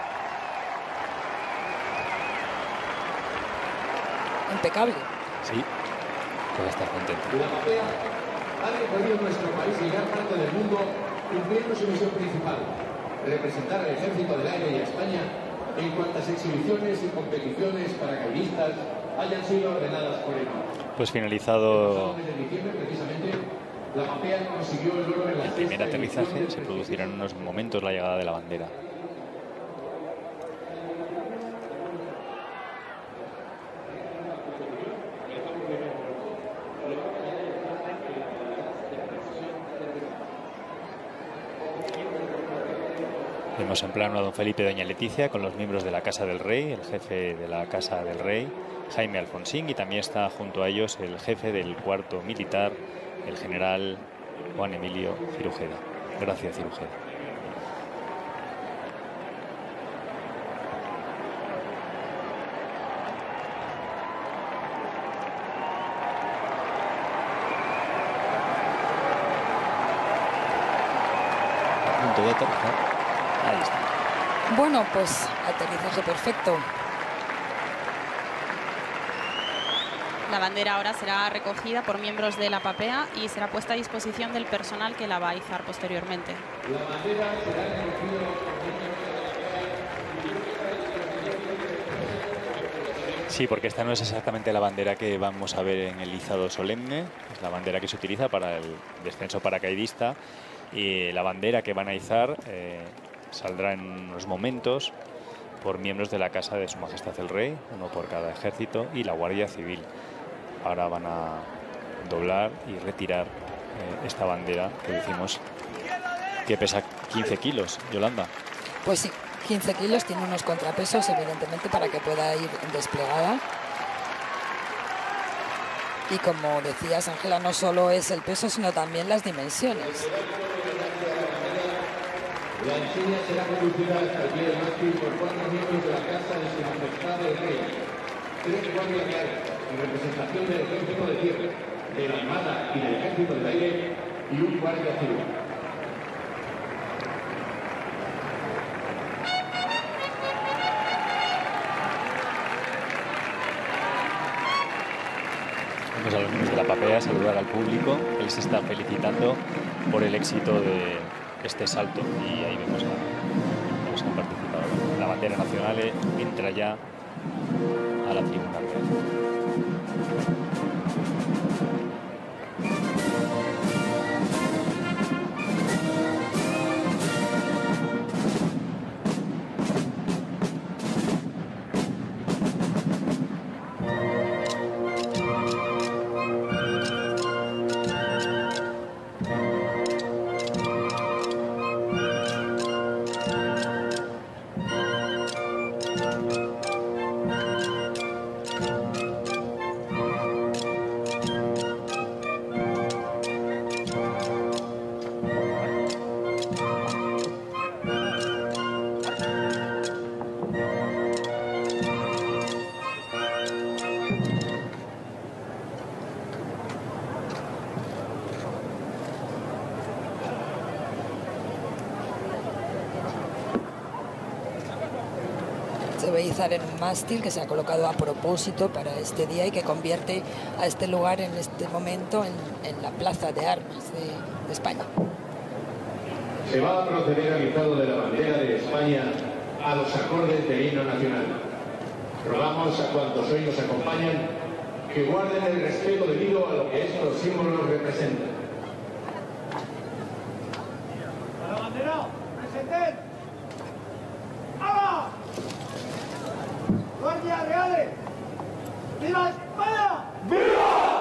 Impecable. Sí, puede estar contento. La PAPEA ha recorrido nuestro país y gran parte del mundo cumpliendo su misión principal: representar al Ejército del Aire y a España en cuantas exhibiciones y competiciones paracaidistas hayan sido ordenadas por el Pues finalizado la PAPEA consiguió el oro en la el primer aterrizaje, se producirá en unos momentos la llegada de la bandera. Vemos en plano a don Felipe y doña Leticia con los miembros de la Casa del Rey, el jefe de la Casa del Rey, Jaime Alfonsín, y también está junto a ellos el jefe del cuarto militar, el general Juan Emilio Cirujeda. Gracias, Cirujeda. A punto de aterrizar. Ahí está. Bueno, pues aterrizaje perfecto. La bandera ahora será recogida por miembros de la PAPEA y será puesta a disposición del personal que la va a izar posteriormente. La bandera será recogida por... Sí, porque esta no es exactamente la bandera que vamos a ver en el izado solemne, es la bandera que se utiliza para el descenso paracaidista, y la bandera que van a izar eh, saldrá en unos momentos por miembros de la Casa de Su Majestad el Rey, uno por cada ejército, y la Guardia Civil. Ahora van a doblar y retirar eh, esta bandera que decimos que pesa quince kilos, Yolanda. Pues sí, quince kilos, tiene unos contrapesos, evidentemente, para que pueda ir desplegada. Y como decías, Ángela, no solo es el peso, sino también las dimensiones. La enseña será conducida hasta el pie del mástil por cuatro miembros de la Casa de Su Majestad el Rey, tres guardias reales en representación del Ejército de Tierra, de la Armada y del Ejército del Aire, y un guardia civil. menos de la papea, saludar al público que les está felicitando por el éxito de este salto. Y ahí vemos a los que han participado. La bandera nacional entra ya a la tribuna real. Se va a izar en un mástil que se ha colocado a propósito para este día y que convierte a este lugar en este momento en, en la plaza de armas de, de España. Se va a proceder al izado de la bandera de España a los acordes del himno nacional. Rogamos a cuantos hoy nos acompañan que guarden el respeto debido a lo que estos símbolos representan. ¡A la bandera! ¡Presenten! ¡Vamos! ¡Guardia Reales! ¡Viva España! ¡Viva!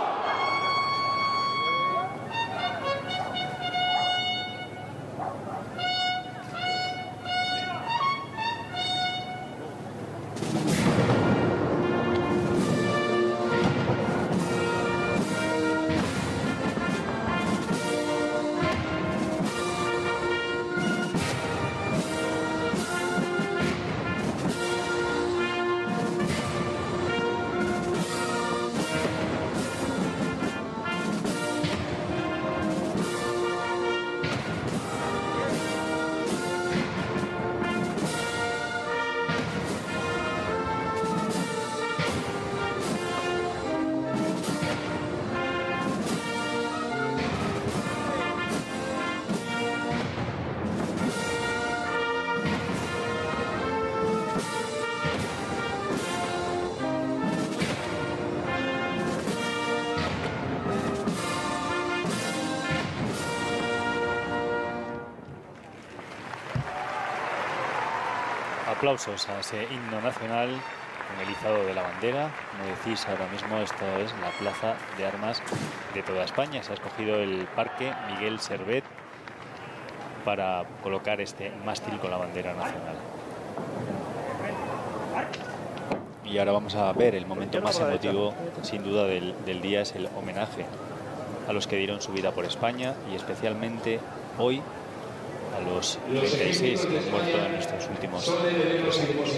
Aplausos a ese himno nacional con el izado de la bandera. Como decís ahora mismo, esta es la plaza de armas de toda España. Se ha escogido el Parque Miguel Servet para colocar este mástil con la bandera nacional. Y ahora vamos a ver el momento más emotivo, sin duda, del, del día. Es el homenaje a los que dieron su vida por España y especialmente hoy a los treinta y seis que han muerto en estos últimos dos años.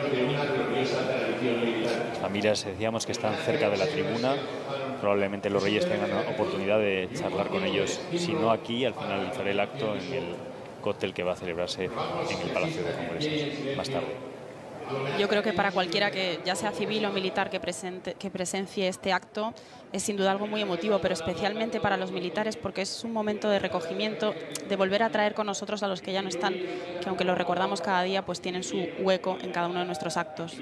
Las familias, decíamos, que están cerca de la tribuna. Probablemente los reyes tengan oportunidad de charlar con ellos, si no aquí, al finalizar el acto, en el cóctel que va a celebrarse en el Palacio de Congresos más tarde. Yo creo que para cualquiera que ya sea civil o militar que, presente, que presencie este acto es sin duda algo muy emotivo, pero especialmente para los militares porque es un momento de recogimiento, de volver a traer con nosotros a los que ya no están, que aunque los recordamos cada día, pues tienen su hueco en cada uno de nuestros actos.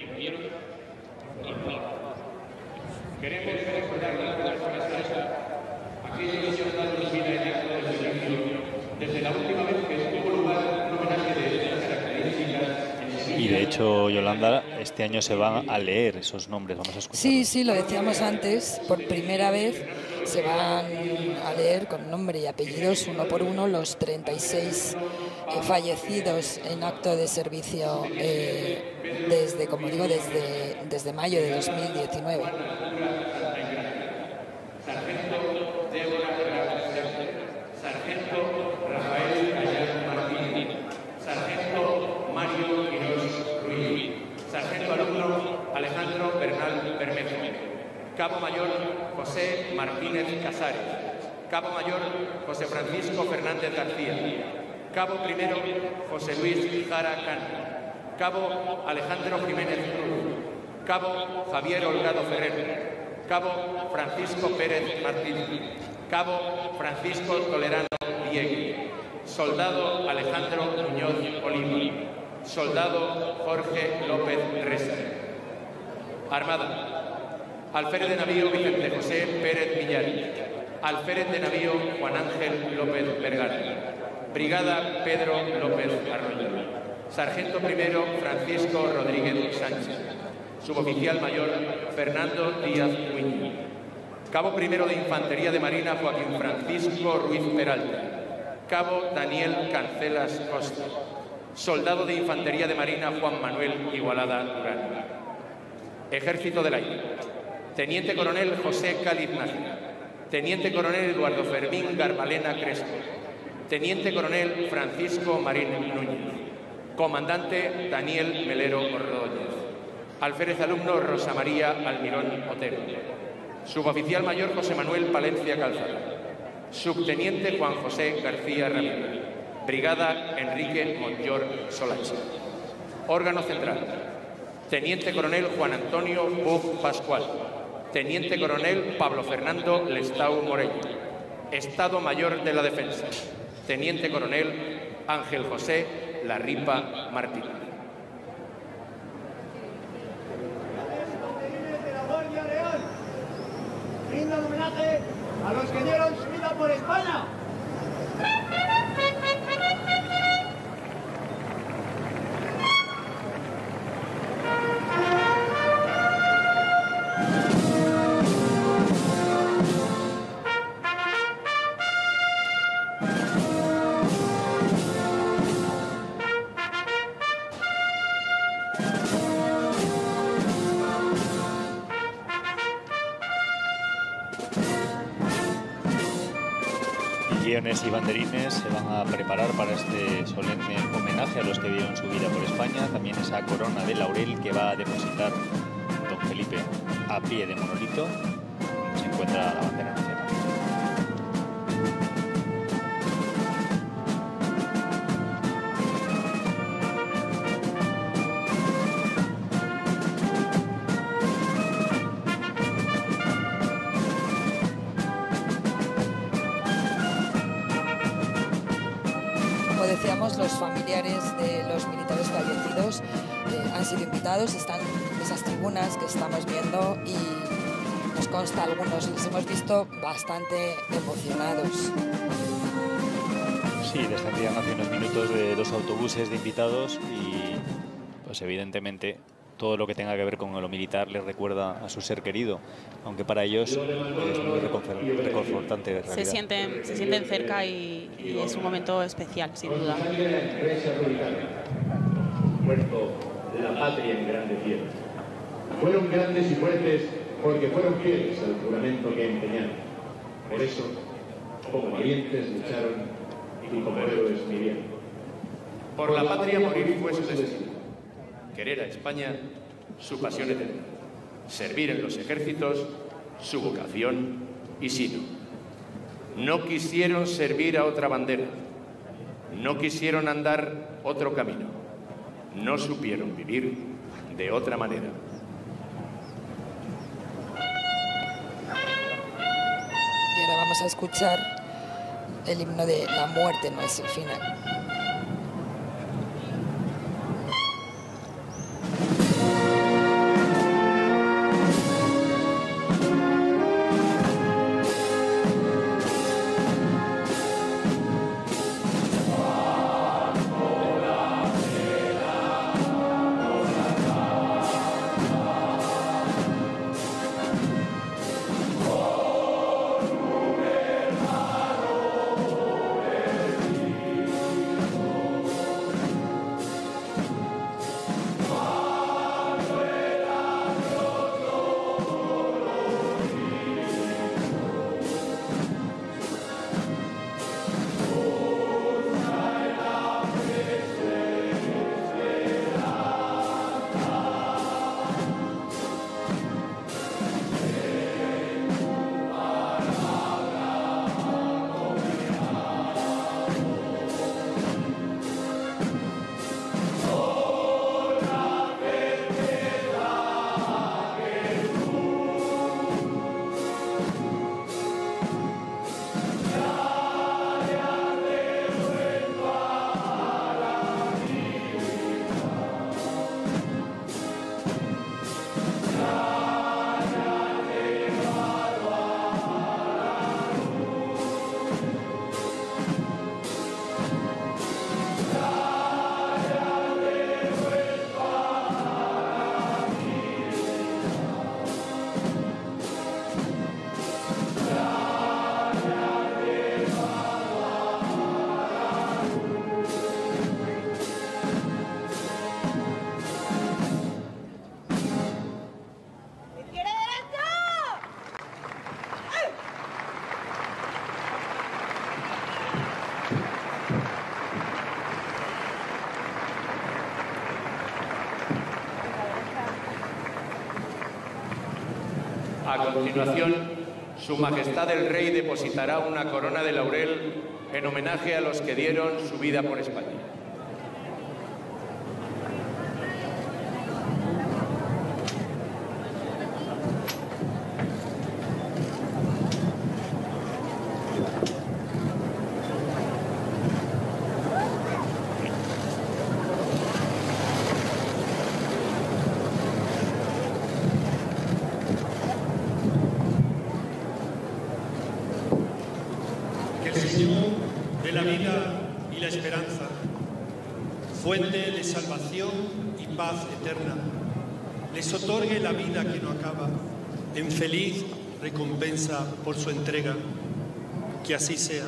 Queremos recordar aquellos que han dado vida en acto de servicio desde la última vez que tuvo lugar un homenaje de estas características. Y de hecho, Yolanda, este año se van a leer esos nombres. Vamos a escuchar. Sí, sí, lo decíamos antes. Por primera vez se van a leer con nombre y apellidos, uno por uno, los treinta y seis eh, fallecidos en acto de servicio eh, desde, como digo, desde, desde mayo de dos mil diecinueve. Alejandro Bernal Bermejo, Cabo Mayor José Martínez Casares, Cabo Mayor José Francisco Fernández García, Cabo Primero José Luis Jara Cano, Cabo Alejandro Jiménez Cruz, Cabo Javier Holgado Ferrer, Cabo Francisco Pérez Martín, Cabo Francisco Tolerano Diego, Soldado Alejandro Muñoz Oliva, Soldado Jorge López Resa. Armada: Alférez de navío Vicente José Pérez Villar, Alférez de navío Juan Ángel López Vergara, Brigada Pedro López Arroyo, Sargento primero Francisco Rodríguez Sánchez, Suboficial mayor Fernando Díaz Muñoz, Cabo primero de Infantería de Marina Joaquín Francisco Ruiz Peralta, Cabo Daniel Cancelas Costa, Soldado de Infantería de Marina Juan Manuel Igualada Durán. Ejército del Aire: Teniente Coronel José Cáliz Nájera, Teniente Coronel Eduardo Fermín Garbalena Crespo, Teniente Coronel Francisco Marín Núñez, Comandante Daniel Melero Ordóñez, Alférez alumno Rosa María Almirón Otero, Suboficial mayor José Manuel Palencia Calzada, Subteniente Juan José García Ramírez, Brigada Enrique Monllor Solache. Órgano central: Teniente Coronel Juan Antonio Bug Pascual, Teniente Coronel Pablo Fernando Lestau Morello. Estado Mayor de la Defensa: Teniente Coronel Ángel José Larripa Martínez. De la Guardia Real brindan homenaje a los que dieron su vida por España. Guiones y banderines se van a preparar para este solemne homenaje a los que dieron su vida por España. También esa corona de laurel que va a depositar don Felipe a pie de monolito, donde se encuentra la bandera nacional. Decíamos, los familiares de los militares fallecidos eh, han sido invitados, están en esas tribunas que estamos viendo y nos consta algunos les hemos visto bastante emocionados. Sí, descendían hace unos minutos de dos autobuses de invitados y pues evidentemente todo lo que tenga que ver con lo militar les recuerda a su ser querido, aunque para ellos es muy reconfortante. En se sienten, se sienten cerca y, y es un momento especial, sin duda. Muerto la patria engrandecieron. Fueron grandes y fuertes porque fueron fieles al juramento que empeñaron. Por eso, como valientes lucharon y como héroes vivieron. Por la patria morir fue su destino. Querer a España, su pasión eterna. Servir en los ejércitos, su vocación y sino. No quisieron servir a otra bandera. No quisieron andar otro camino. No supieron vivir de otra manera. Y ahora vamos a escuchar el himno de La muerte no es el final. A continuación, Su Majestad el Rey depositará una corona de laurel en homenaje a los que dieron su vida por España. De la vida y la esperanza, fuente de salvación y paz eterna, les otorgue la vida que no acaba, en feliz recompensa por su entrega. Que así sea.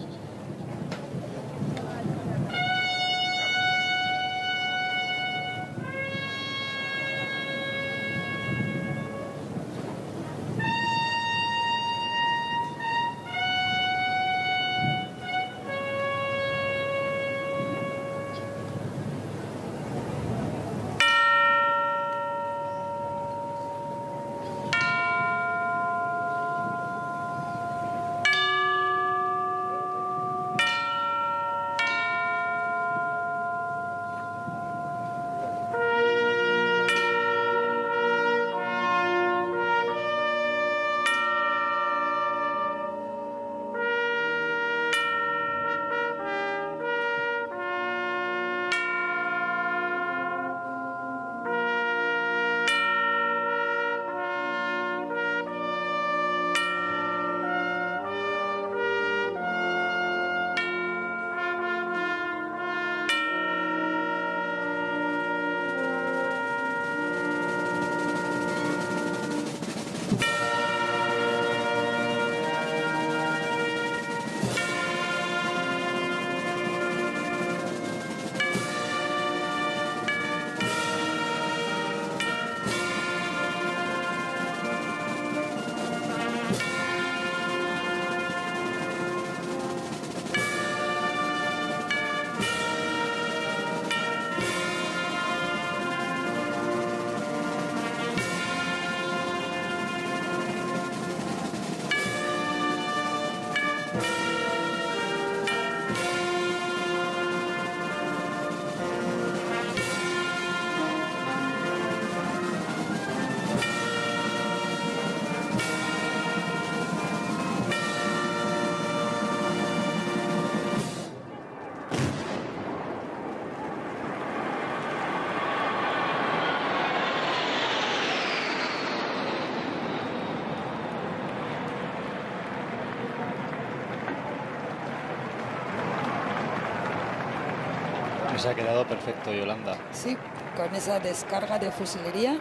Se ha quedado perfecto, Yolanda. Sí, con esa descarga de fusilería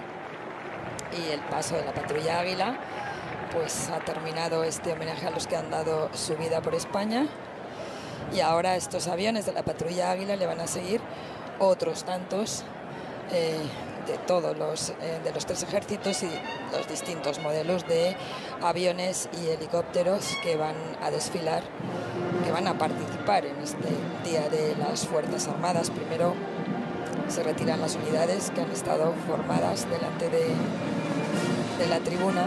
y el paso de la patrulla Águila, pues ha terminado este homenaje a los que han dado su vida por España. Y ahora estos aviones de la patrulla Águila le van a seguir otros tantos eh, de todos los, eh, de los tres ejércitos y los distintos modelos de aviones y helicópteros que van a desfilar, que van a participar en este Día de las Fuerzas Armadas. Primero se retiran las unidades que han estado formadas delante de, de la tribuna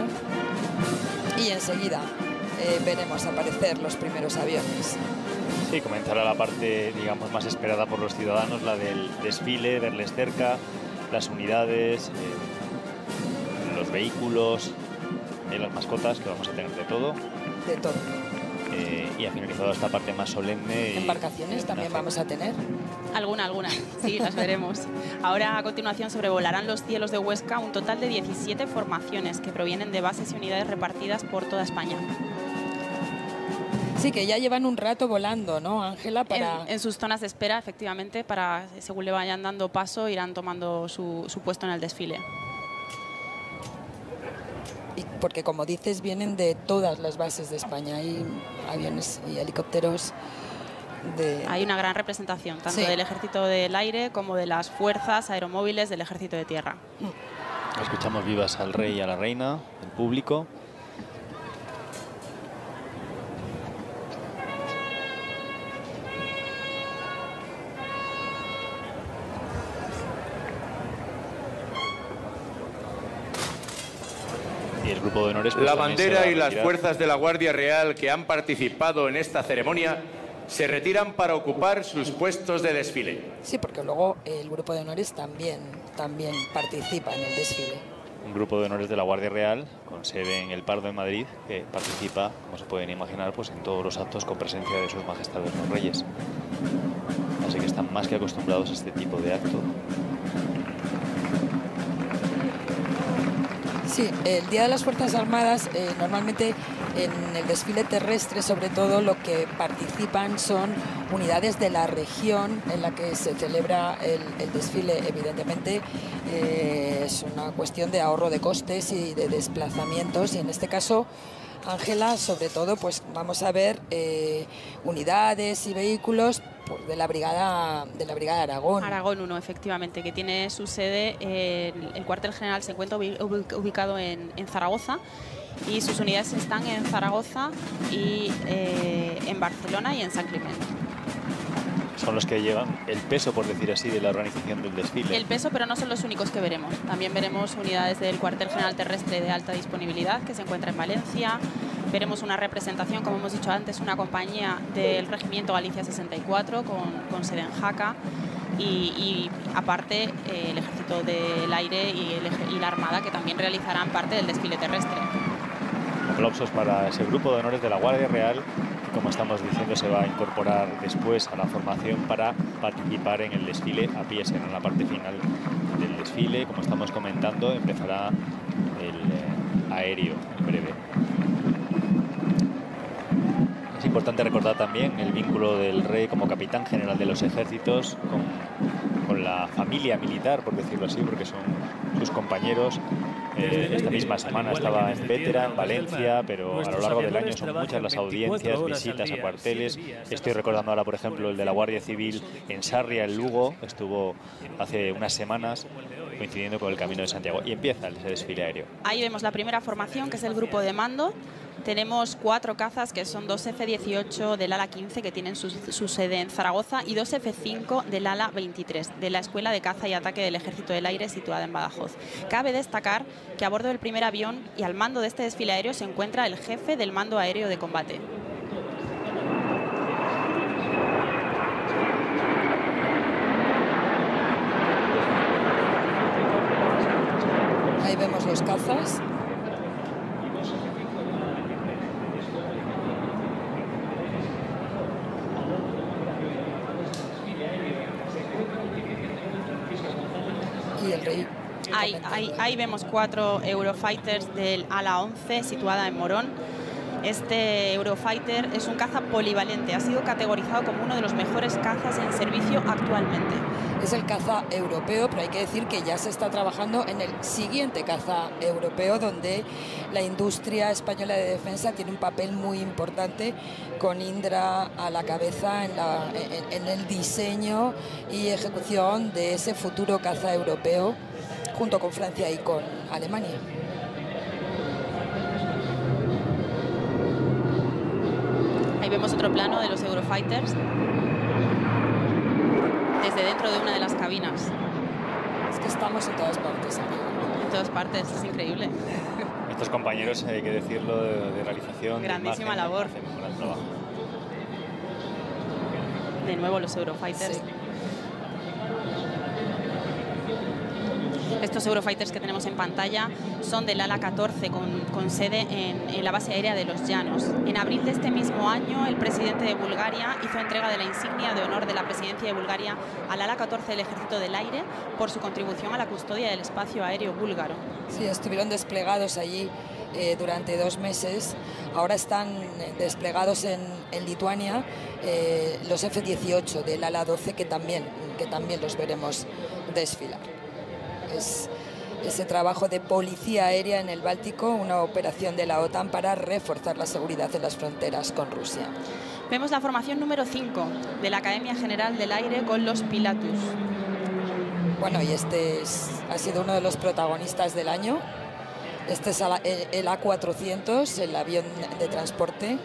y enseguida eh, veremos aparecer los primeros aviones. Sí, comenzará la parte, digamos, más esperada por los ciudadanos, la del desfile, verles cerca, las unidades, eh, los vehículos, eh, las mascotas, que vamos a tener de todo. De todo. Eh, y ha finalizado esta parte más solemne. ¿Embarcaciones y también vamos a tener? Alguna, alguna, sí, las veremos. Ahora, a continuación, sobrevolarán los cielos de Huesca un total de diecisiete formaciones que provienen de bases y unidades repartidas por toda España. Sí, que ya llevan un rato volando, ¿no, Ángela? Para... En, en sus zonas de espera, efectivamente, para según le vayan dando paso, irán tomando su, su puesto en el desfile. Y porque, como dices, vienen de todas las bases de España. Hay aviones y helicópteros de... Hay una gran representación, tanto sí. del Ejército del Aire como de las fuerzas aeromóviles del Ejército de Tierra. Escuchamos vivas al rey y a la reina, el público. Y el grupo de honores... Pues, la bandera y las retirar. fuerzas de la Guardia Real que han participado en esta ceremonia se retiran para ocupar sus puestos de desfile. Sí, porque luego el grupo de honores también, también participa en el desfile. Un grupo de honores de la Guardia Real, con sede en El Pardo, en Madrid, que participa, como se pueden imaginar, pues en todos los actos con presencia de sus majestades los reyes. Así que están más que acostumbrados a este tipo de acto. Sí, el Día de las Fuerzas Armadas, eh, normalmente en el desfile terrestre, sobre todo, lo que participan son unidades de la región en la que se celebra el, el desfile. Evidentemente, eh, es una cuestión de ahorro de costes y de desplazamientos, y en este caso, Ángela, sobre todo, pues vamos a ver eh, unidades y vehículos pues, de la brigada de la brigada Aragón. Aragón uno, efectivamente, que tiene su sede, eh, el cuartel general se encuentra ubicado en, en Zaragoza, y sus unidades están en Zaragoza y eh, en Barcelona y en San Climent. Son los que llevan el peso, por decir así, de la organización del desfile. El peso, pero no son los únicos que veremos. También veremos unidades del cuartel general terrestre de alta disponibilidad, que se encuentra en Valencia. Veremos una representación, como hemos dicho antes, una compañía del Regimiento Galicia sesenta y cuatro con, con sede en Jaca. Y, y aparte eh, el Ejército del Aire y, el, y la Armada, que también realizarán parte del desfile terrestre. Aplausos para ese grupo de honores de la Guardia Real, que, como estamos diciendo, se va a incorporar después a la formación para participar en el desfile a pie, en la parte final del desfile. Como estamos comentando, empezará el eh, aéreo en breve. Es importante recordar también el vínculo del rey como capitán general de los ejércitos con, con la familia militar, por decirlo así, porque son sus compañeros. Eh, esta misma semana estaba en Vétera, en Valencia, pero a lo largo del año son muchas las audiencias, visitas a cuarteles. Estoy recordando ahora, por ejemplo, el de la Guardia Civil en Sarria, en Lugo, estuvo hace unas semanas coincidiendo con el Camino de Santiago. Y empieza ese desfile aéreo. Ahí vemos la primera formación, que es el grupo de mando. Tenemos cuatro cazas, que son dos F dieciocho del ala quince, que tienen su, su sede en Zaragoza, y dos F cinco del ala veintitrés, de la Escuela de Caza y Ataque del Ejército del Aire, situada en Badajoz. Cabe destacar que a bordo del primer avión y al mando de este desfile aéreo se encuentra el jefe del mando aéreo de combate. Ahí vemos los cazas. Y el rey. Ahí, ahí, ahí vemos cuatro Eurofighters del ala once, situada en Morón. Este Eurofighter es un caza polivalente, ha sido categorizado como uno de los mejores cazas en servicio actualmente. Es el caza europeo, pero hay que decir que ya se está trabajando en el siguiente caza europeo, donde la industria española de defensa tiene un papel muy importante, con Indra a la cabeza en, la, en, en el diseño y ejecución de ese futuro caza europeo, junto con Francia y con Alemania. Ahí vemos otro plano de los Eurofighters desde dentro de una de las cabinas. Es que estamos en todas partes. En todas partes, es increíble. Estos compañeros, hay que decirlo, de, de realización. Grandísima de imagen, labor. hacen un gran trabajo. De nuevo los Eurofighters. Sí. Estos Eurofighters que tenemos en pantalla son del ala catorce, con, con sede en, en la base aérea de Los Llanos. En abril de este mismo año, el presidente de Bulgaria hizo entrega de la insignia de honor de la presidencia de Bulgaria al ala catorce del Ejército del Aire por su contribución a la custodia del espacio aéreo búlgaro. Sí, estuvieron desplegados allí eh, durante dos meses. Ahora están desplegados en, en Lituania eh, los F dieciocho del ala doce, que también, que también los veremos desfilar. Es ese trabajo de policía aérea en el Báltico, una operación de la OTAN para reforzar la seguridad en las fronteras con Rusia. Vemos la formación número cinco de la Academia General del Aire con los Pilatus. Bueno, y este es, ha sido uno de los protagonistas del año. Este es el A cuatrocientos, el avión de transporte,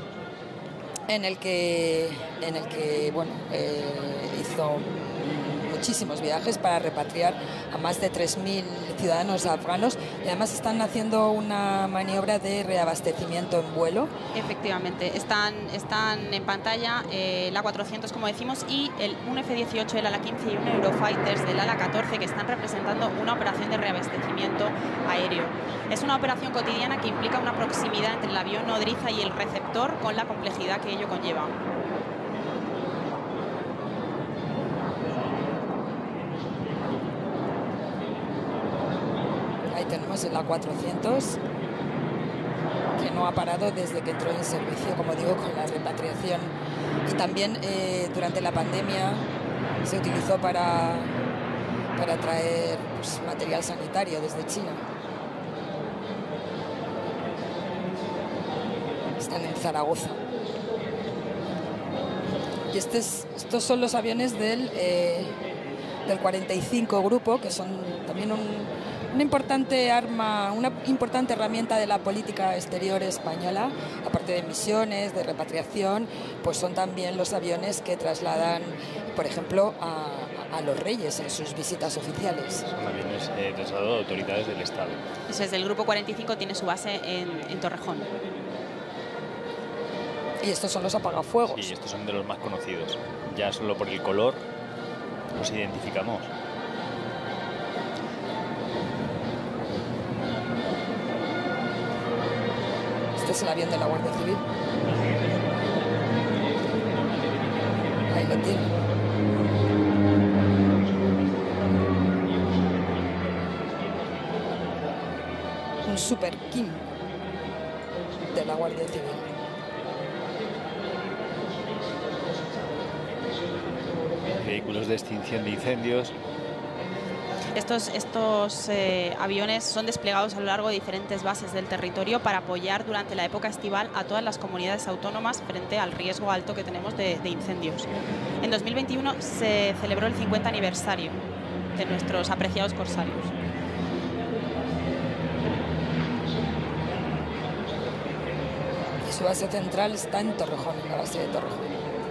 en el que, en el que bueno, eh, hizo muchísimos viajes para repatriar a más de tres mil ciudadanos afganos y además están haciendo una maniobra de reabastecimiento en vuelo. Efectivamente, están, están en pantalla eh, el A cuatrocientos, como decimos, y el, un F dieciocho, el ala quince y un Eurofighters del ala catorce, que están representando una operación de reabastecimiento aéreo. Es una operación cotidiana que implica una proximidad entre el avión nodriza y el receptor, con la complejidad que ello conlleva. Ahí tenemos el A cuatrocientos, que no ha parado desde que entró en servicio, como digo, con la repatriación. Y también eh, durante la pandemia se utilizó para, para traer pues, material sanitario desde China. Están en Zaragoza. Y este es, estos son los aviones del, eh, del cuarenta y cinco Grupo, que son también un, una importante arma, una importante herramienta de la política exterior española, aparte de misiones, de repatriación, pues son también los aviones que trasladan, por ejemplo, a, a los reyes en sus visitas oficiales. Son aviones eh, trasladados de autoridades del Estado. Eso es, el Grupo cuarenta y cinco tiene su base en, en Torrejón. Y estos son los apagafuegos. Sí, estos son de los más conocidos. Ya solo por el color los identificamos. Este es el avión de la Guardia Civil. Ahí lo tiene. Un Super King de la Guardia Civil. Vehículos de extinción de incendios. Estos, estos eh, aviones son desplegados a lo largo de diferentes bases del territorio para apoyar durante la época estival a todas las comunidades autónomas frente al riesgo alto que tenemos de, de incendios. En dos mil veintiuno se celebró el cincuenta aniversario de nuestros apreciados corsarios. Y su base central está en Torrejón, en la base de Torrejón.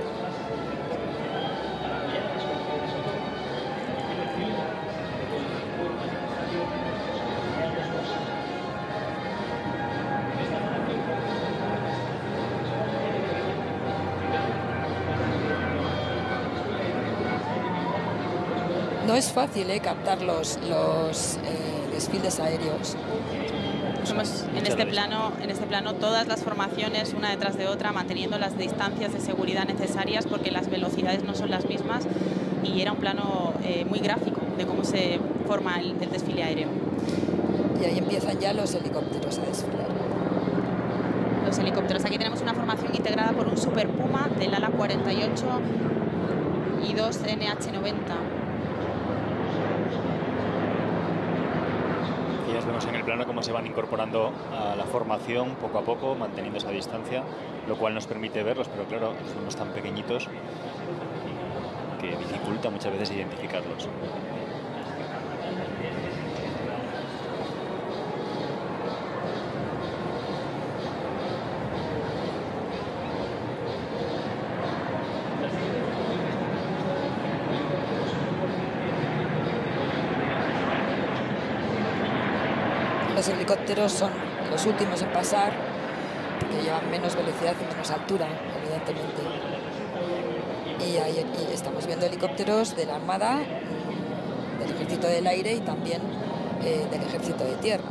No es fácil eh, captar los, los eh, desfiles aéreos. Somos en este plano, en este plano todas las formaciones una detrás de otra, manteniendo las distancias de seguridad necesarias porque las velocidades no son las mismas, y era un plano eh, muy gráfico de cómo se forma el, el desfile aéreo. Y ahí empiezan ya los helicópteros a desfilar. Los helicópteros. Aquí tenemos una formación integrada por un Super Puma del ala cuarenta y ocho y dos N H noventa. Vemos en el plano cómo se van incorporando a la formación poco a poco, manteniendo esa distancia, lo cual nos permite verlos, pero claro, somos tan pequeñitos que dificulta muchas veces identificarlos. Los helicópteros son los últimos en pasar porque llevan menos velocidad y menos altura, evidentemente. Y ahí y estamos viendo helicópteros de la Armada, del Ejército del Aire y también eh, del Ejército de Tierra.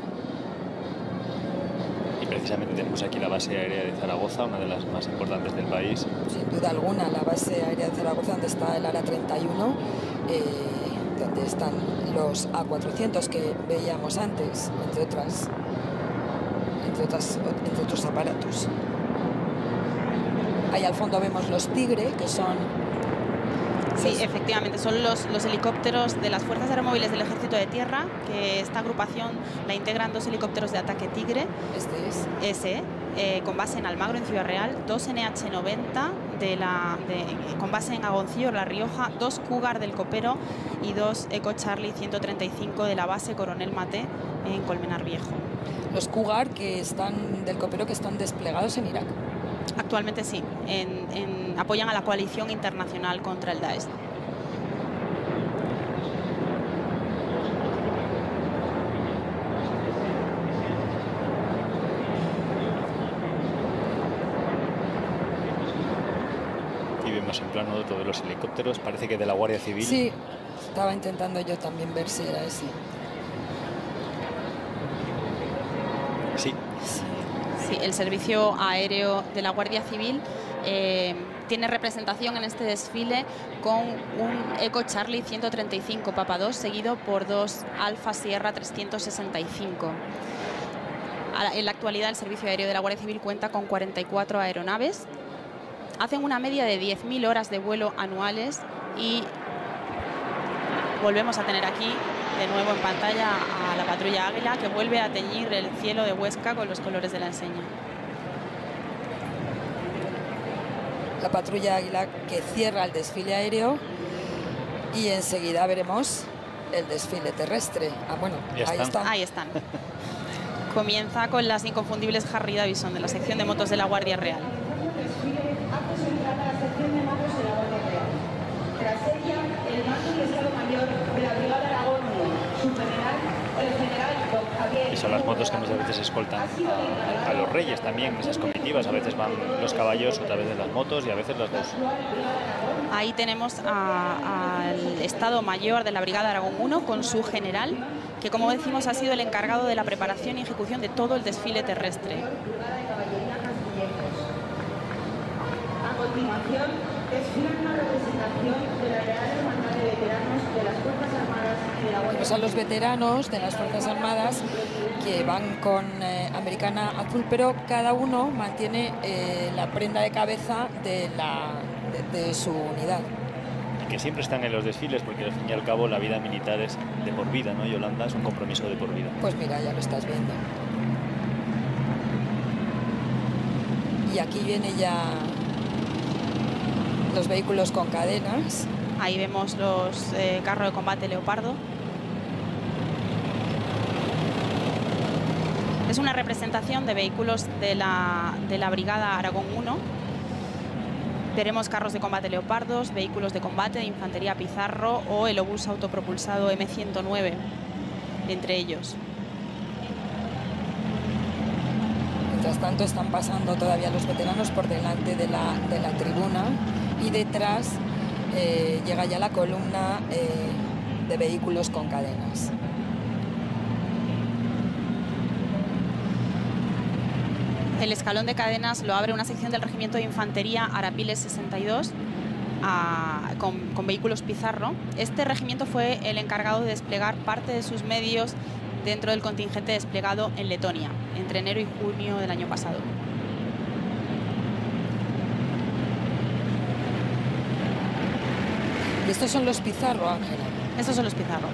Y precisamente tenemos aquí la base aérea de Zaragoza, una de las más importantes del país. Sin duda alguna, la base aérea de Zaragoza, donde está el ala treinta y uno, eh, donde están los A cuatrocientos que veíamos antes, entre otras, entre otras, entre otros aparatos. Ahí al fondo vemos los Tigre, que son... Sí, efectivamente, son los, los helicópteros de las Fuerzas Aeromóviles del Ejército de Tierra, que esta agrupación la integran dos helicópteros de ataque Tigre. Este es. Ese, eh, con base en Almagro, en Ciudad Real, dos N H noventa de la, de, con base en Agoncillo, La Rioja, dos Cougar del Copero y dos Eco Charlie ciento treinta y cinco de la base Coronel Maté en Colmenar Viejo. Los Cougar que están del Copero, que están desplegados en Irak. Actualmente sí, en, en, apoyan a la coalición internacional contra el Daesh. vemos en plano todos los helicópteros, parece que de la Guardia Civil. Sí, estaba intentando yo también ver si era ese. Sí. Sí, el servicio aéreo de la Guardia Civil eh, tiene representación en este desfile con un Eco Charlie ciento treinta y cinco Papa dos seguido por dos Alfa Sierra trescientos sesenta y cinco. En la actualidad el servicio aéreo de la Guardia Civil cuenta con cuarenta y cuatro aeronaves. Hacen una media de diez mil horas de vuelo anuales y volvemos a tener aquí de nuevo en pantalla a la patrulla Águila, que vuelve a teñir el cielo de Huesca con los colores de la enseña. La patrulla Águila que cierra el desfile aéreo y enseguida veremos el desfile terrestre. Ah, bueno, ya ahí están. están. Ahí están. Comienza con las inconfundibles Harley Davidson de la sección de motos de la Guardia Real. Hace su entrada a la sección de motos de la Guardia Real. Tras ella, el mando y Estado Mayor de la Brigada Aragón uno, su general, el general don Javier. Y son las motos que muchas veces escoltan a, a los reyes también, esas comitivas. A veces van los caballos, otra vez las motos y a veces los dos. Ahí tenemos al Estado Mayor de la Brigada Aragón uno con su general, que como decimos ha sido el encargado de la preparación y ejecución de todo el desfile terrestre. A continuación, desfila una representación de la Real Hermandad de Veteranos de las Fuerzas Armadas y de la Guardia Pues a los veteranos de las Fuerzas Armadas que van con eh, americana azul, pero cada uno mantiene eh, la prenda de cabeza de, la, de, de su unidad. Y que siempre están en los desfiles, porque al fin y al cabo la vida militar es de por vida, ¿no, Yolanda? Es un compromiso de por vida. Pues mira, ya lo estás viendo. Y aquí viene ya los vehículos con cadenas. Ahí vemos los eh, carros de combate Leopardo. Es una representación de vehículos de la, de la Brigada Aragón uno. Veremos carros de combate Leopardos, vehículos de combate de infantería Pizarro o el obús autopropulsado eme ciento nueve, entre ellos. Mientras tanto están pasando todavía los veteranos por delante de la, de la tribuna y detrás eh, llega ya la columna eh, de vehículos con cadenas. El escalón de cadenas lo abre una sección del Regimiento de Infantería Arapiles sesenta y dos a, con, con vehículos Pizarro. Este regimiento fue el encargado de desplegar parte de sus medios dentro del contingente desplegado en Letonia entre enero y junio del año pasado. Y estos son los Pizarro, Ángela. Estos son los Pizarro.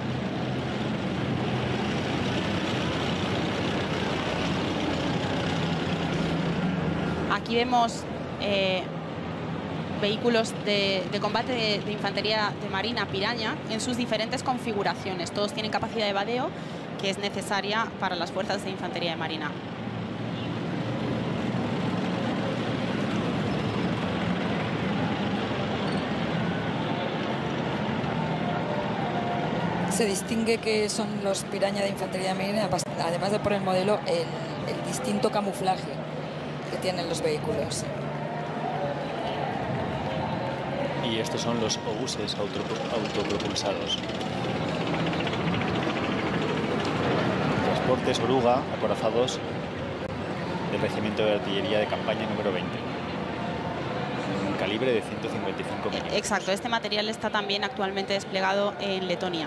Aquí vemos eh, vehículos de, de combate de, de infantería de marina Piraña en sus diferentes configuraciones. Todos tienen capacidad de vadeo que es necesaria para las fuerzas de infantería de marina. Se distingue que son los Piraña de infantería de marina, además de por el modelo, el, el distinto camuflaje que tienen los vehículos. Y estos son los obuses autopropulsados. Transportes Oruga, acorazados del Regimiento de Artillería de Campaña número veinte. Un calibre de ciento cincuenta y cinco milímetros. Exacto, este material está también actualmente desplegado en Letonia.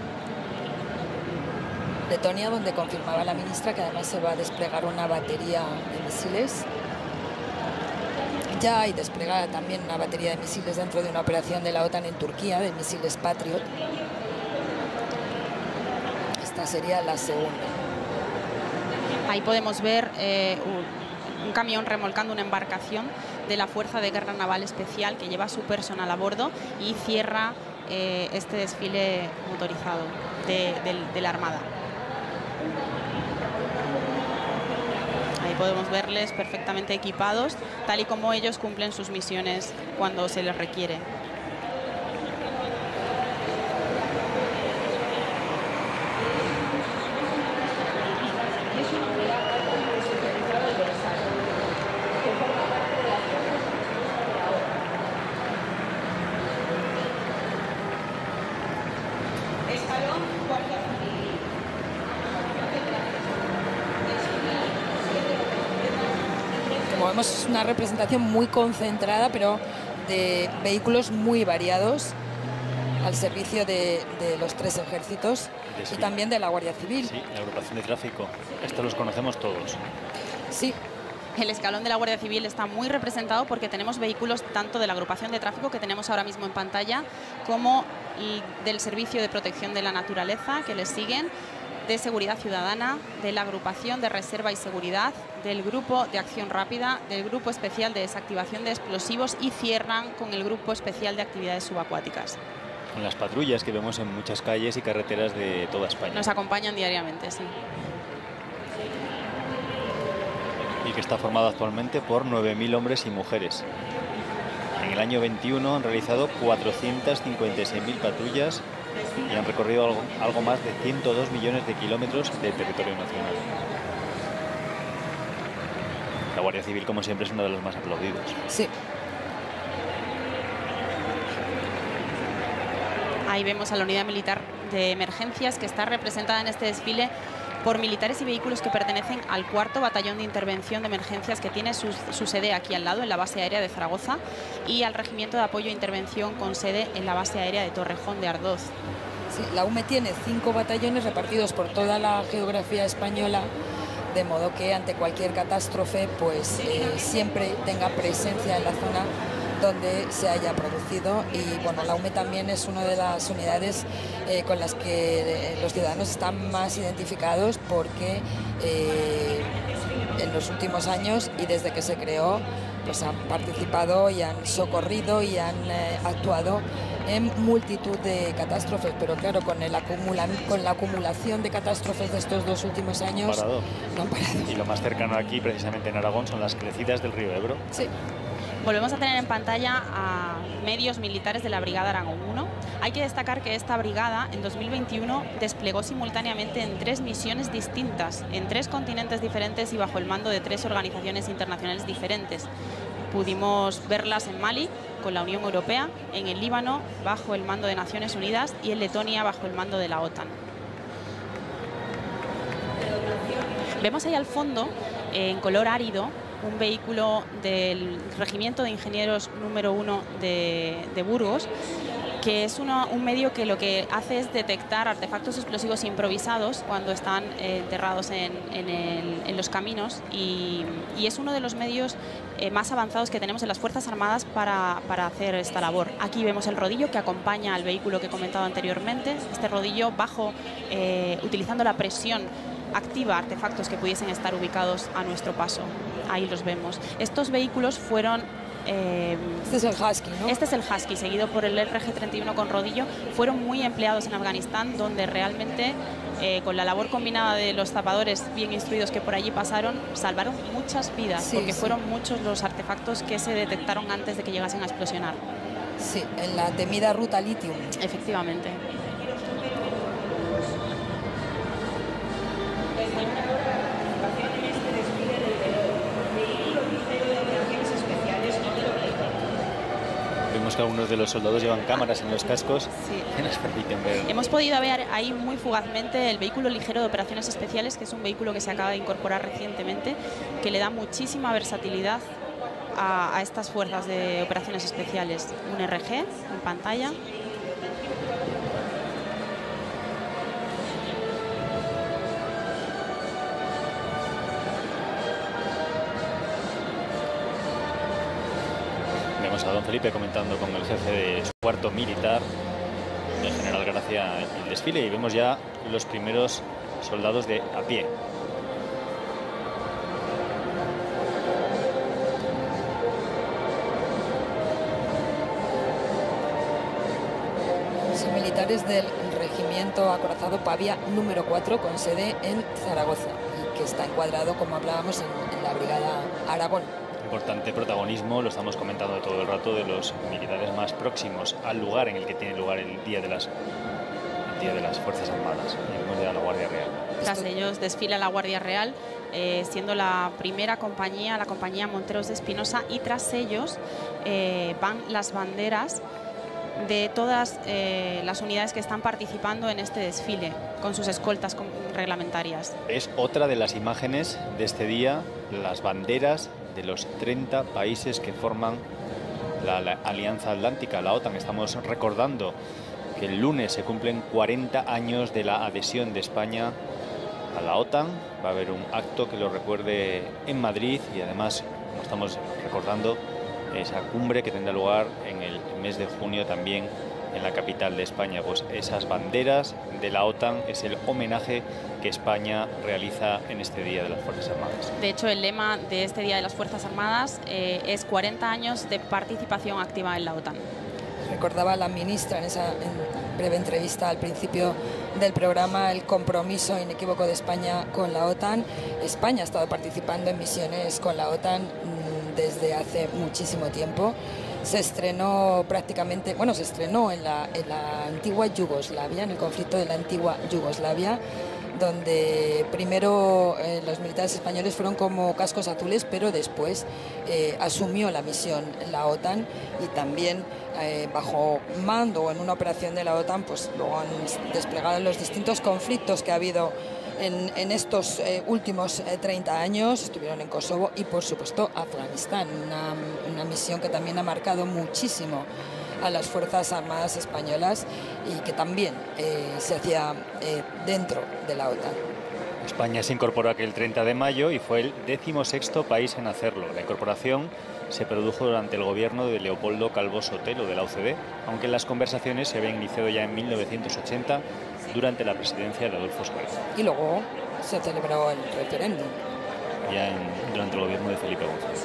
Letonia, donde confirmaba la ministra que además se va a desplegar una batería de misiles. Ya hay desplegada también una batería de misiles dentro de una operación de la OTAN en Turquía, de misiles Patriot. Esta sería la segunda. Ahí podemos ver eh, un, un camión remolcando una embarcación de la Fuerza de Guerra Naval Especial que lleva su personal a bordo y cierra eh, este desfile motorizado de, de, de la Armada. Ahí podemos verles perfectamente equipados, tal y como ellos cumplen sus misiones cuando se les requiere. Escalón Guardia Civil. Como vemos, es una representación muy concentrada, pero de vehículos muy variados al servicio de, de los tres ejércitos y también de la Guardia Civil. Sí, la agrupación de tráfico. Estos los conocemos todos. Sí. El escalón de la Guardia Civil está muy representado porque tenemos vehículos tanto de la agrupación de tráfico que tenemos ahora mismo en pantalla como del Servicio de Protección de la Naturaleza que les siguen, de Seguridad Ciudadana, de la Agrupación de Reserva y Seguridad, del Grupo de Acción Rápida, del Grupo Especial de Desactivación de Explosivos y cierran con el Grupo Especial de Actividades Subacuáticas. Con las patrullas que vemos en muchas calles y carreteras de toda España. Nos acompañan diariamente, sí. Y que está formado actualmente por nueve mil hombres y mujeres. En el año veintiuno han realizado cuatrocientas cincuenta y seis mil patrullas y han recorrido algo, algo más de ciento dos millones de kilómetros de territorio nacional. La Guardia Civil, como siempre, es uno de los más aplaudidos. Sí. Ahí vemos a la unidad militar de emergencias que está representada en este desfile por militares y vehículos que pertenecen al cuarto batallón de intervención de emergencias que tiene su, su sede aquí al lado en la base aérea de Zaragoza y al regimiento de apoyo e intervención con sede en la base aérea de Torrejón de Ardoz. Sí, la U M E tiene cinco batallones repartidos por toda la geografía española, de modo que ante cualquier catástrofe pues eh, siempre tenga presencia en la zona donde se haya producido. Y bueno, la U M E también es una de las unidades eh, con las que los ciudadanos están más identificados porque eh, en los últimos años y desde que se creó pues han participado y han socorrido y han eh, actuado en multitud de catástrofes, pero claro, con, el acumula con la acumulación de catástrofes de estos dos últimos años no han parado. No han parado. Y lo más cercano aquí, precisamente en Aragón, son las crecidas del río Ebro. Sí. Volvemos a tener en pantalla a medios militares de la Brigada Aragón uno. Hay que destacar que esta brigada en dos mil veintiuno desplegó simultáneamente en tres misiones distintas, en tres continentes diferentes y bajo el mando de tres organizaciones internacionales diferentes. Pudimos verlas en Mali con la Unión Europea, en el Líbano bajo el mando de Naciones Unidas y en Letonia bajo el mando de la OTAN. Vemos ahí al fondo, en color árido, un vehículo del Regimiento de Ingenieros número uno de, de Burgos, que es uno, un medio que lo que hace es detectar artefactos explosivos improvisados cuando están eh, enterrados en, en, el, en los caminos y, y es uno de los medios eh, más avanzados que tenemos en las Fuerzas Armadas para, para hacer esta labor. Aquí vemos el rodillo que acompaña al vehículo que he comentado anteriormente. Este rodillo bajo, eh, utilizando la presión, activa artefactos que pudiesen estar ubicados a nuestro paso. Ahí los vemos. Estos vehículos fueron... Eh, este es el Husky, ¿no? Este es el Husky, seguido por el R G treinta y uno con rodillo. Fueron muy empleados en Afganistán, donde realmente, eh, con la labor combinada de los zapadores bien instruidos que por allí pasaron, salvaron muchas vidas, sí, porque sí. fueron muchos los artefactos que se detectaron antes de que llegasen a explosionar. Sí, en la temida ruta Litium. Efectivamente. Vemos que algunos de los soldados llevan cámaras en los cascos sí. que nos permiten ver. Hemos podido ver ahí muy fugazmente el vehículo ligero de operaciones especiales, que es un vehículo que se acaba de incorporar recientemente, que le da muchísima versatilidad a, a estas fuerzas de operaciones especiales. Un R G en pantalla. Vemos a don Felipe comentando con el jefe de su cuarto militar, el general Gracia, el desfile, y vemos ya los primeros soldados de a pie. Son militares del regimiento acorazado Pavía número cuatro con sede en Zaragoza y que está encuadrado, como hablábamos, en, en la Brigada Aragón. Importante protagonismo, lo estamos comentando todo el rato, de los militares más próximos al lugar en el que tiene lugar el Día de las, el día de las Fuerzas Armadas. Y vemos ya la Guardia Real. Tras ellos desfila la Guardia Real, eh, siendo la primera compañía, la compañía Monteros de Espinosa, y tras ellos eh, van las banderas de todas eh, las unidades que están participando en este desfile, con sus escoltas reglamentarias. Es otra de las imágenes de este día, las banderas de los treinta países que forman la, la Alianza Atlántica, la OTAN. Estamos recordando que el lunes se cumplen cuarenta años de la adhesión de España a la OTAN. Va a haber un acto que lo recuerde en Madrid y además, como estamos recordando, esa cumbre que tendrá lugar en el mes de junio también en la capital de España. Pues esas banderas de la OTAN es el homenaje que España realiza en este Día de las Fuerzas Armadas. De hecho, el lema de este Día de las Fuerzas Armadas eh, es cuarenta años de participación activa en la OTAN. Recordaba la ministra en esa en breve entrevista al principio del programa el compromiso inequívoco de España con la OTAN. España ha estado participando en misiones con la OTAN mmm, desde hace muchísimo tiempo. Se estrenó prácticamente, bueno, se estrenó en la, en la antigua Yugoslavia, en el conflicto de la antigua Yugoslavia, donde primero eh, los militares españoles fueron como cascos azules, pero después eh, asumió la misión la OTAN y también eh, bajo mando o en una operación de la OTAN, pues luego han desplegado en los distintos conflictos que ha habido en, en estos eh, últimos eh, treinta años. Estuvieron en Kosovo y por supuesto Afganistán, una, una misión que también ha marcado muchísimo a las Fuerzas Armadas españolas y que también eh, se hacía eh, dentro de la OTAN. España se incorporó aquel treinta de mayo y fue el decimosexto país en hacerlo. La incorporación se produjo durante el gobierno de Leopoldo Calvo Sotelo de la O C D, aunque las conversaciones se habían iniciado ya en mil novecientos ochenta durante la presidencia de Adolfo Suárez. Y luego se celebró el referéndum. Ya en, durante el gobierno de Felipe González.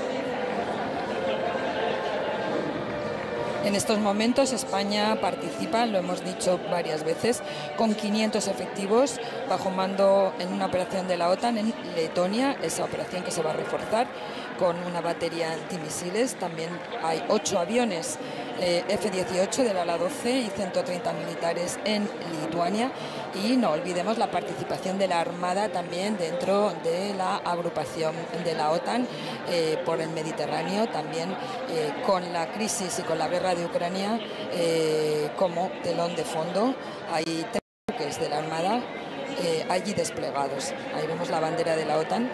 En estos momentos España participa, lo hemos dicho varias veces, con quinientos efectivos bajo mando en una operación de la OTAN en Letonia, esa operación que se va a reforzar con una batería antimisiles. También hay ocho aviones eh, F dieciocho del ala doce y ciento treinta militares en Lituania. Y no olvidemos la participación de la Armada también dentro de la agrupación de la OTAN eh, por el Mediterráneo, también eh, con la crisis y con la guerra de Ucrania eh, como telón de fondo. Hay tres buques de la Armada eh, allí desplegados. Ahí vemos la bandera de la OTAN.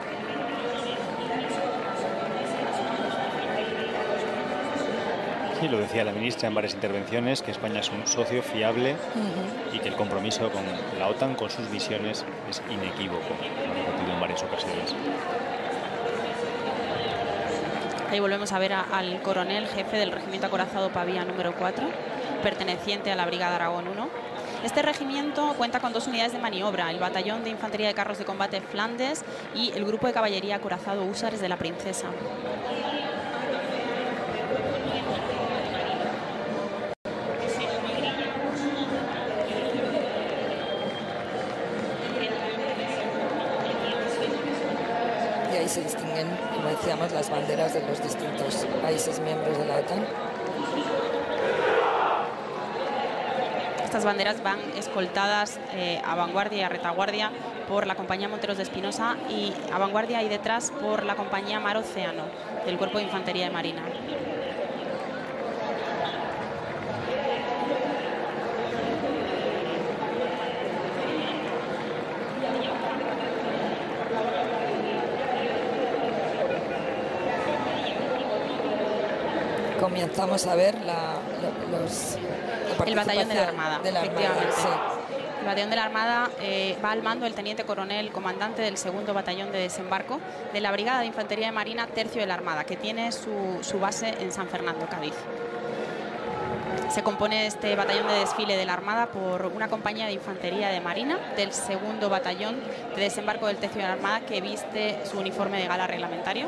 Sí, lo decía la ministra en varias intervenciones, que España es un socio fiable uh-huh. y que el compromiso con la OTAN, con sus misiones, es inequívoco. Lo ha repetido en varias ocasiones. Ahí volvemos a ver a, al coronel jefe del Regimiento Acorazado Pavía número cuatro, perteneciente a la Brigada Aragón uno. Este regimiento cuenta con dos unidades de maniobra, el Batallón de Infantería de Carros de Combate Flandes y el Grupo de Caballería Acorazado Húsares de la Princesa. Se distinguen, como decíamos, las banderas de los distintos países miembros de la OTAN. Estas banderas van escoltadas eh, a vanguardia y a retaguardia por la compañía Monteros de Espinosa y a vanguardia y detrás por la compañía Mar Océano del Cuerpo de Infantería de Marina. Comenzamos a ver la, los, la el batallón de la Armada, de la efectivamente. Armada, sí. El batallón de la Armada eh, va al mando el teniente coronel, comandante del segundo batallón de desembarco de la Brigada de Infantería de Marina, tercio de la Armada, que tiene su, su base en San Fernando, Cádiz. Se compone este batallón de desfile de la Armada por una compañía de infantería de Marina del segundo batallón de desembarco del tercio de la Armada, que viste su uniforme de gala reglamentario.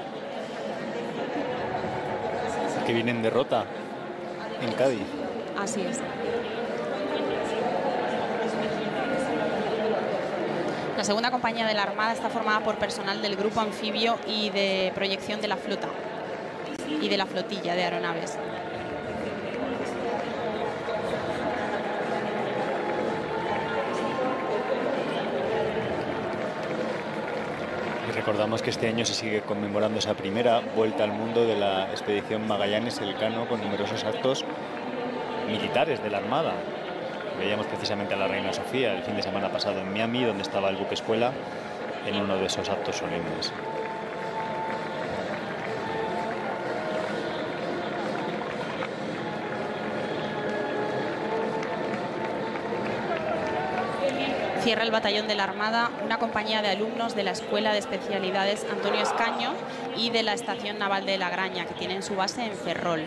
Que viene en derrota en Cádiz. Así es. La segunda compañía de la Armada está formada por personal del grupo anfibio y de proyección de la flota y de la flotilla de aeronaves. Recordamos que este año se sigue conmemorando esa primera vuelta al mundo de la expedición Magallanes Elcano, con numerosos actos militares de la Armada. Veíamos precisamente a la reina Sofía el fin de semana pasado en Miami, donde estaba el buque escuela en uno de esos actos solemnes. Cierra el batallón de la Armada una compañía de alumnos de la Escuela de Especialidades Antonio Escaño y de la Estación Naval de La Graña, que tienen su base en Ferrol.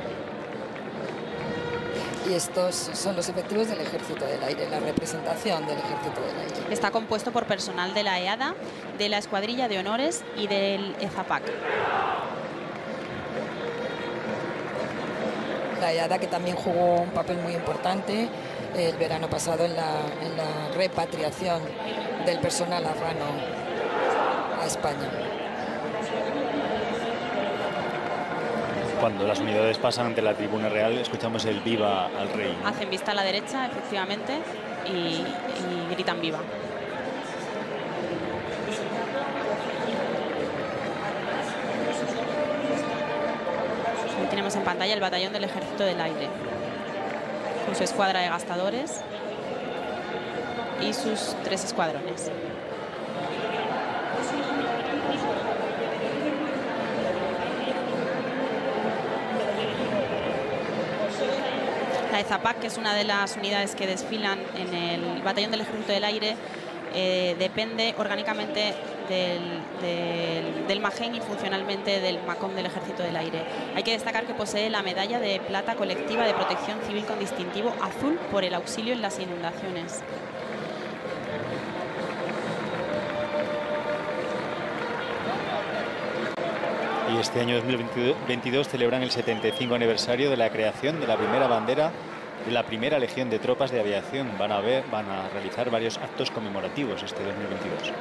Y estos son los efectivos del Ejército del Aire, la representación del Ejército del Aire. Está compuesto por personal de la E A D A, de la Escuadrilla de Honores y del E Z A P A C. La E A D A, que también jugó un papel muy importante el verano pasado en la, en la repatriación del personal afgano a España. Cuando las unidades pasan ante la tribuna real, escuchamos el viva al rey. Hacen vista a la derecha, efectivamente, y, y gritan viva. Aquí tenemos en pantalla el batallón del Ejército del Aire, con su escuadra de gastadores y sus tres escuadrones. La E Z A P A C, que es una de las unidades que desfilan en el batallón del Ejército del Aire, eh, depende orgánicamente del, del, del MAGEN y funcionalmente del MACOM del Ejército del Aire. Hay que destacar que posee la medalla de plata colectiva de protección civil con distintivo azul por el auxilio en las inundaciones. Y este año dos mil veintidós celebran el setenta y cinco aniversario de la creación de la primera bandera de la primera Legión de Tropas de Aviación. Van a ver, van a realizar varios actos conmemorativos este dos mil veintidós.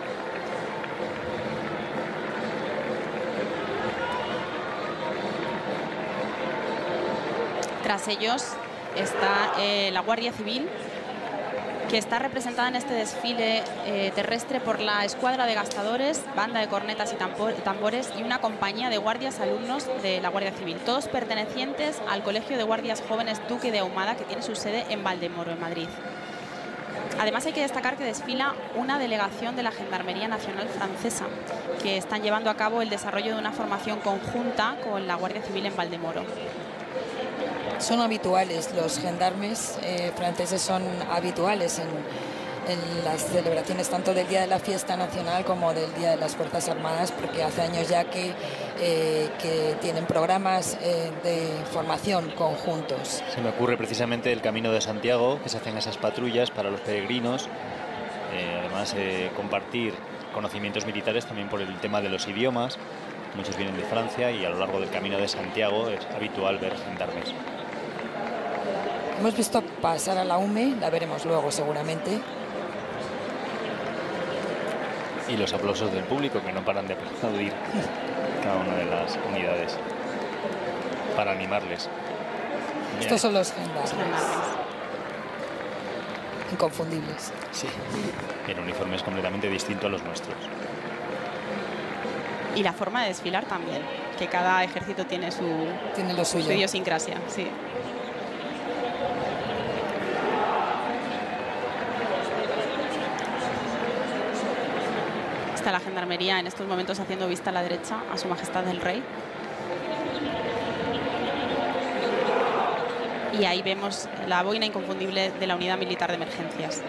Tras ellos está eh, la Guardia Civil, que está representada en este desfile eh, terrestre por la escuadra de gastadores, banda de cornetas y tambores y una compañía de guardias alumnos de la Guardia Civil, todos pertenecientes al Colegio de Guardias Jóvenes Duque de Ahumada, que tiene su sede en Valdemoro, en Madrid. Además, hay que destacar que desfila una delegación de la Gendarmería Nacional Francesa, que están llevando a cabo el desarrollo de una formación conjunta con la Guardia Civil en Valdemoro. Son habituales, los gendarmes eh, franceses son habituales en, en las celebraciones tanto del Día de la Fiesta Nacional como del Día de las Fuerzas Armadas, porque hace años ya que, eh, que tienen programas eh, de formación conjuntos. Se me ocurre precisamente el Camino de Santiago, que se hacen esas patrullas para los peregrinos, eh, además eh, compartir conocimientos militares también por el tema de los idiomas. Muchos vienen de Francia y a lo largo del Camino de Santiago es habitual ver gendarmes. Hemos visto pasar a la U M E, la veremos luego seguramente. Y los aplausos del público, que no paran de aplaudir cada una de las unidades para animarles. Mira. Estos son los gendarmes. Inconfundibles. Sí, en uniformes completamente distintos a los nuestros. Y la forma de desfilar también, que cada ejército tiene su, tiene lo suyo. Su idiosincrasia, sí. Está la gendarmería en estos momentos haciendo vista a la derecha a Su Majestad el Rey. Y ahí vemos la boina inconfundible de la Unidad Militar de Emergencias.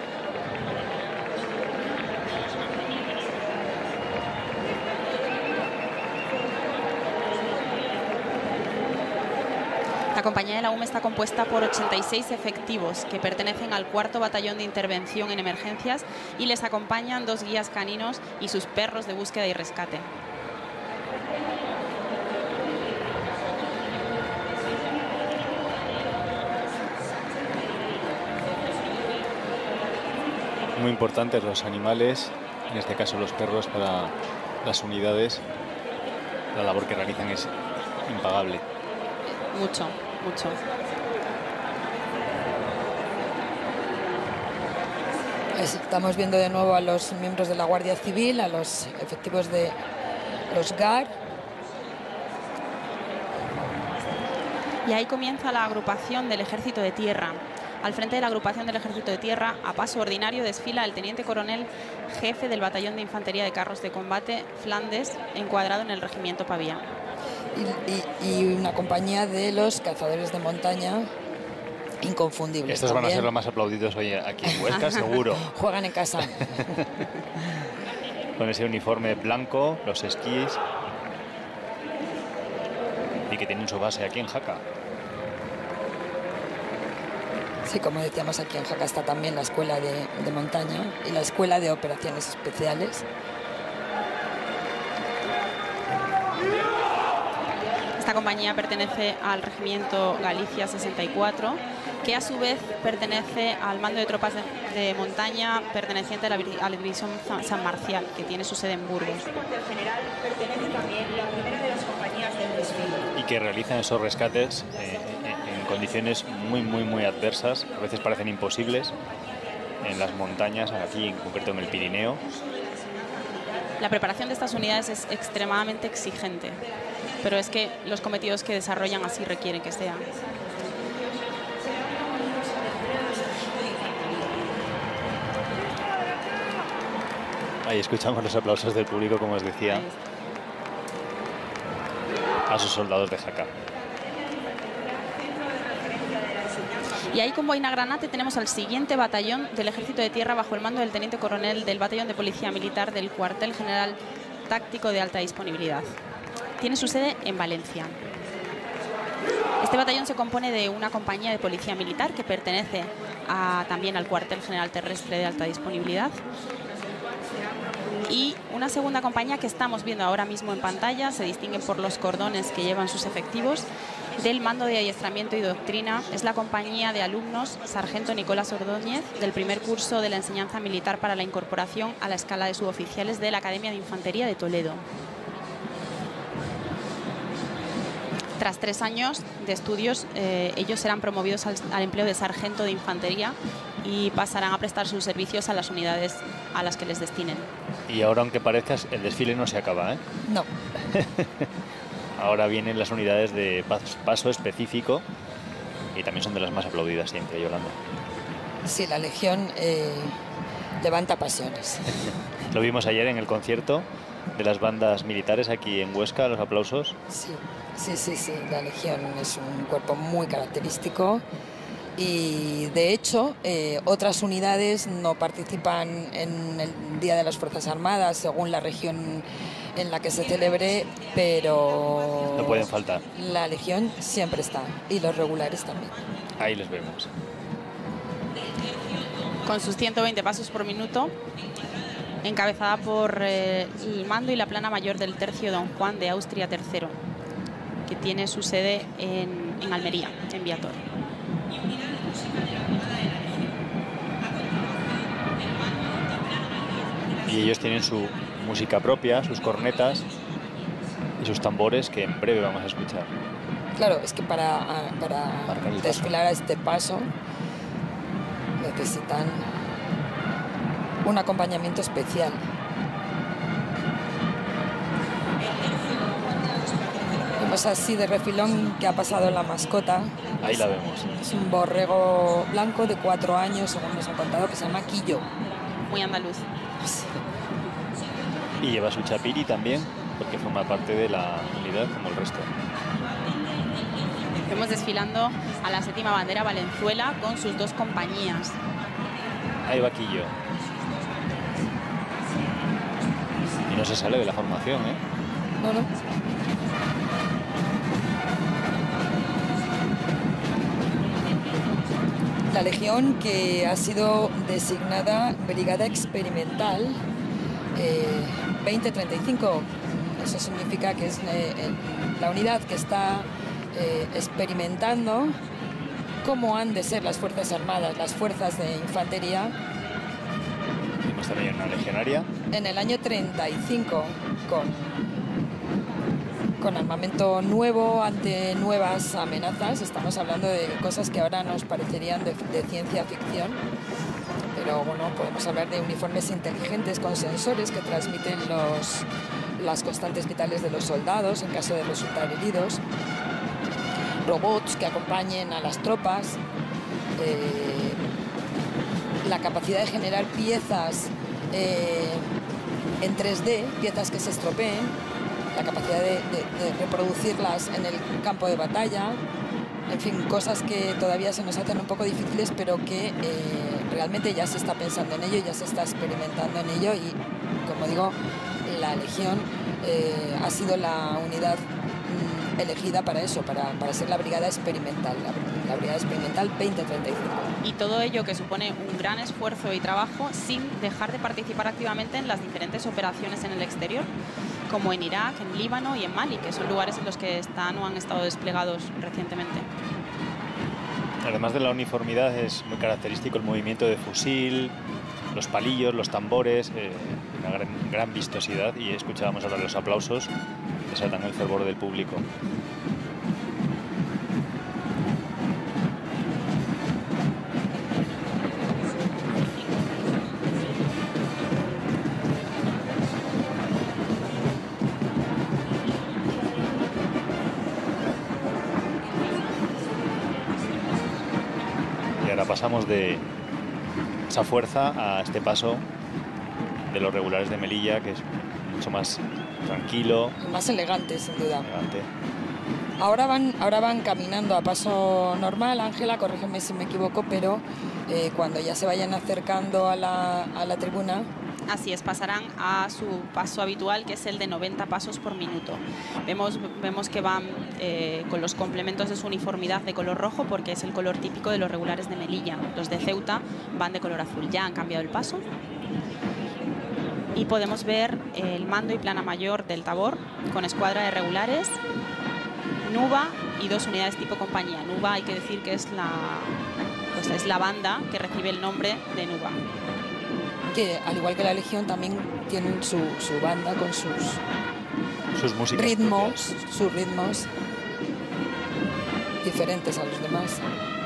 La compañía de la U M E está compuesta por ochenta y seis efectivos que pertenecen al cuarto batallón de intervención en emergencias y les acompañan dos guías caninos y sus perros de búsqueda y rescate. Muy importantes los animales, en este caso los perros, para las unidades. La labor que realizan es impagable. Mucho, mucho. Estamos viendo de nuevo a los miembros de la Guardia Civil, a los efectivos de los G A R. Y ahí comienza la agrupación del Ejército de Tierra. Al frente de la agrupación del Ejército de Tierra, a paso ordinario, desfila el teniente coronel jefe del Batallón de Infantería de Carros de Combate Flandes, encuadrado en el Regimiento Pavía. Y, y, y una compañía de los cazadores de montaña inconfundibles. Estos también. Van a ser los más aplaudidos hoy aquí en Huesca, seguro. Juegan en casa. Con ese uniforme blanco, los esquís. Y que tienen su base aquí en Jaca. Sí, como decíamos, aquí en Jaca está también la Escuela de, de Montaña y la Escuela de Operaciones Especiales. Esta compañía pertenece al Regimiento Galicia sesenta y cuatro, que a su vez pertenece al mando de tropas de, de montaña perteneciente a la, a la División San Marcial, que tiene su sede en Burgos. A este cuartel general pertenece también la primera de las compañías del desfile. Y que realizan esos rescates eh, en, en condiciones muy, muy, muy adversas. A veces parecen imposibles en las montañas, aquí en concreto en el Pirineo. La preparación de estas unidades es extremadamente exigente, pero es que los cometidos que desarrollan así requieren que sean. Ahí escuchamos los aplausos del público, como os decía, a sus soldados de Jaca. Y ahí con boina granate tenemos al siguiente batallón del Ejército de Tierra bajo el mando del teniente coronel del Batallón de Policía Militar del Cuartel General Táctico de Alta Disponibilidad. Tiene su sede en Valencia. Este batallón se compone de una compañía de policía militar que pertenece a, también al Cuartel General Terrestre de Alta Disponibilidad, y una segunda compañía que estamos viendo ahora mismo en pantalla, se distinguen por los cordones que llevan sus efectivos, del Mando de Adiestramiento y Doctrina. Es la compañía de alumnos Sargento Nicolás Ordóñez, del primer curso de la enseñanza militar para la incorporación a la escala de suboficiales de la Academia de Infantería de Toledo. Tras tres años de estudios, eh, ellos serán promovidos al, al empleo de sargento de infantería y pasarán a prestar sus servicios a las unidades a las que les destinen. Y ahora, aunque parezcas, el desfile no se acaba, ¿eh? No. Ahora vienen las unidades de paso específico y también son de las más aplaudidas siempre, Yolanda. Sí, la Legión eh, levanta pasiones. Lo vimos ayer en el concierto de las bandas militares aquí en Huesca, los aplausos. Sí, sí, sí, sí. La Legión es un cuerpo muy característico y, de hecho, eh, otras unidades no participan en el Día de las Fuerzas Armadas según la región en la que se celebre, pero no pueden faltar. La Legión siempre está y los regulares también. Ahí les vemos. Con sus ciento veinte pasos por minuto, encabezada por eh, el mando y la plana mayor del Tercio Don Juan de Austria tercero, que tiene su sede en, en Almería, en Viator. Y ellos tienen su música propia, sus cornetas y sus tambores, que en breve vamos a escuchar. Claro, es que para, para desfilar a este paso necesitan un acompañamiento especial. Vemos así de refilón que ha pasado la mascota. Ahí la vemos. Es un borrego blanco de cuatro años, según nos han contado, que se llama Quillo. Muy andaluz. Sí. Y lleva su chapiri también, porque forma parte de la unidad como el resto. Vemos desfilando a la séptima bandera Valenzuela con sus dos compañías. Ahí va Quillo. Y no se sale de la formación, ¿eh? No, no. La Legión, que ha sido designada Brigada Experimental eh, veinte treinta y cinco. Eso significa que es eh, la unidad que está eh, experimentando cómo han de ser las Fuerzas Armadas, las fuerzas de infantería. Vemos también una legionaria. En el año treinta y cinco, con, con armamento nuevo ante nuevas amenazas. Estamos hablando de cosas que ahora nos parecerían de, de ciencia ficción. Pero bueno, podemos hablar de uniformes inteligentes con sensores que transmiten los, las constantes vitales de los soldados en caso de resultar heridos. robots que acompañen a las tropas, eh, la capacidad de generar piezas eh, en tres D, piezas que se estropeen, la capacidad de, de, de reproducirlas en el campo de batalla, en fin, cosas que todavía se nos hacen un poco difíciles, pero que eh, realmente ya se está pensando en ello, ya se está experimentando en ello y, como digo, la Legión eh, ha sido la unidad mm, elegida para eso, para, para ser la brigada experimental, la, la brigada experimental veinte treinta y cinco. Y todo ello que supone un gran esfuerzo y trabajo sin dejar de participar activamente en las diferentes operaciones en el exterior, como en Irak, en Líbano y en Mali, que son lugares en los que están o han estado desplegados recientemente. Además de la uniformidad, es muy característico el movimiento de fusil, los palillos, los tambores, eh, una gran, gran vistosidad, y escuchábamos ahora los aplausos que desatan el fervor del público. Pasamos de esa fuerza a este paso de los regulares de Melilla, que es mucho más tranquilo. Más elegante, sin duda. Elegante. Ahora van, ahora van caminando a paso normal, Ángela, corrígeme si me equivoco, pero eh, cuando ya se vayan acercando a la, a la tribuna... Así es, pasarán a su paso habitual, que es el de noventa pasos por minuto. Vemos, vemos que van eh, con los complementos de su uniformidad de color rojo, porque es el color típico de los regulares de Melilla. Los de Ceuta van de color azul. Ya han cambiado el paso. Y podemos ver el mando y plana mayor del Tabor, con escuadra de regulares, Nuba y dos unidades tipo compañía. Nuba, hay que decir que es la, pues es la banda que recibe el nombre de Nuba. Que al igual que la Legión también tienen su, su banda con sus, sus músicas ritmos, propias. sus ritmos diferentes a los demás.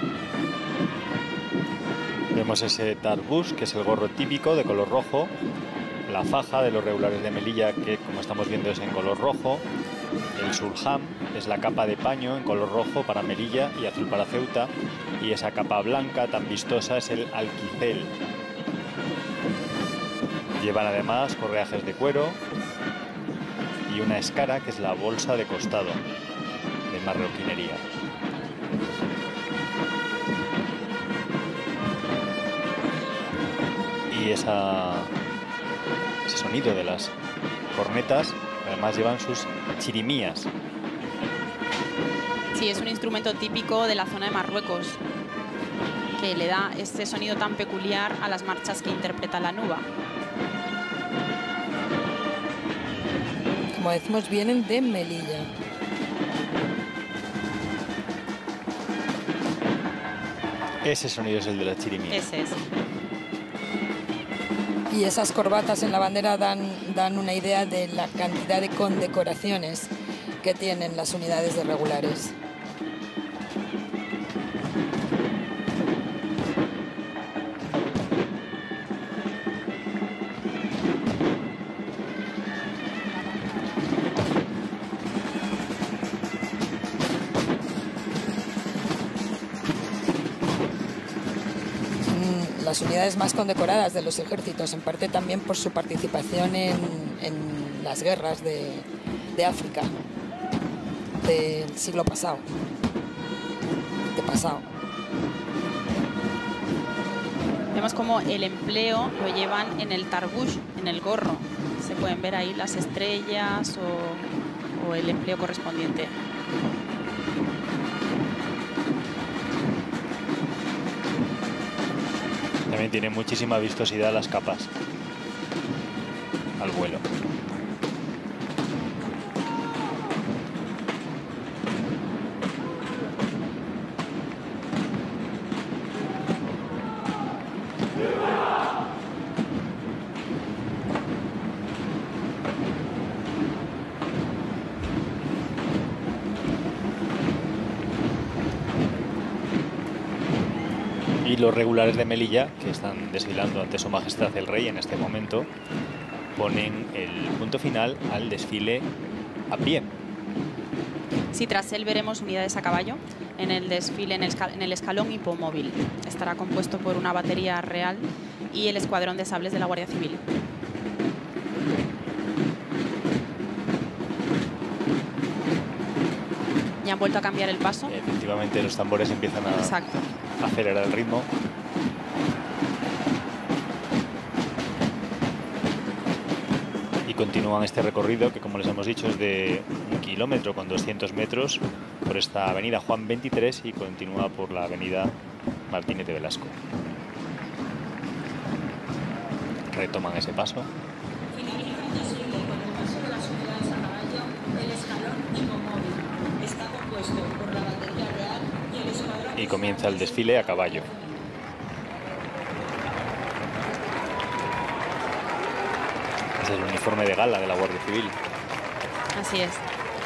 Vemos ese tarbús, que es el gorro típico de color rojo, la faja de los regulares de Melilla, que como estamos viendo es en color rojo, el surjam es la capa de paño en color rojo para Melilla y azul para Ceuta, y esa capa blanca tan vistosa es el alquicel. Llevan además correajes de cuero y una escara, que es la bolsa de costado de marroquinería. Y esa, ese sonido de las cornetas, además llevan sus chirimías. Sí, es un instrumento típico de la zona de Marruecos, que le da este sonido tan peculiar a las marchas que interpreta la Nuba. Como decimos, vienen de Melilla. Ese sonido es el de la chirimía. Ese es. Y esas corbatas en la bandera dan, dan una idea de la cantidad de condecoraciones que tienen las unidades de regulares. Las unidades más condecoradas de los ejércitos, en parte también por su participación en, en las guerras de, de África del siglo pasado, de pasado. Vemos como el empleo lo llevan en el tarbush, en el gorro. Se pueden ver ahí las estrellas o, o el empleo correspondiente. También tiene muchísima vistosidad las capas al vuelo. Y los regulares de Melilla, que están desfilando ante Su Majestad el Rey en este momento, ponen el punto final al desfile a pie. Sí, tras él veremos unidades a caballo en el desfile en el, en el escalón hipomóvil. Estará compuesto por una batería real y el escuadrón de sables de la Guardia Civil. Ya han vuelto a cambiar el paso. Efectivamente, los tambores empiezan a, Exacto. a acelerar el ritmo. Y continúan este recorrido que, como les hemos dicho, es de un kilómetro con doscientos metros por esta avenida Juan veintitrés y continúa por la avenida Martínez de Velasco. Retoman ese paso. Y comienza el desfile a caballo. Es el uniforme de gala de la Guardia Civil. Así es.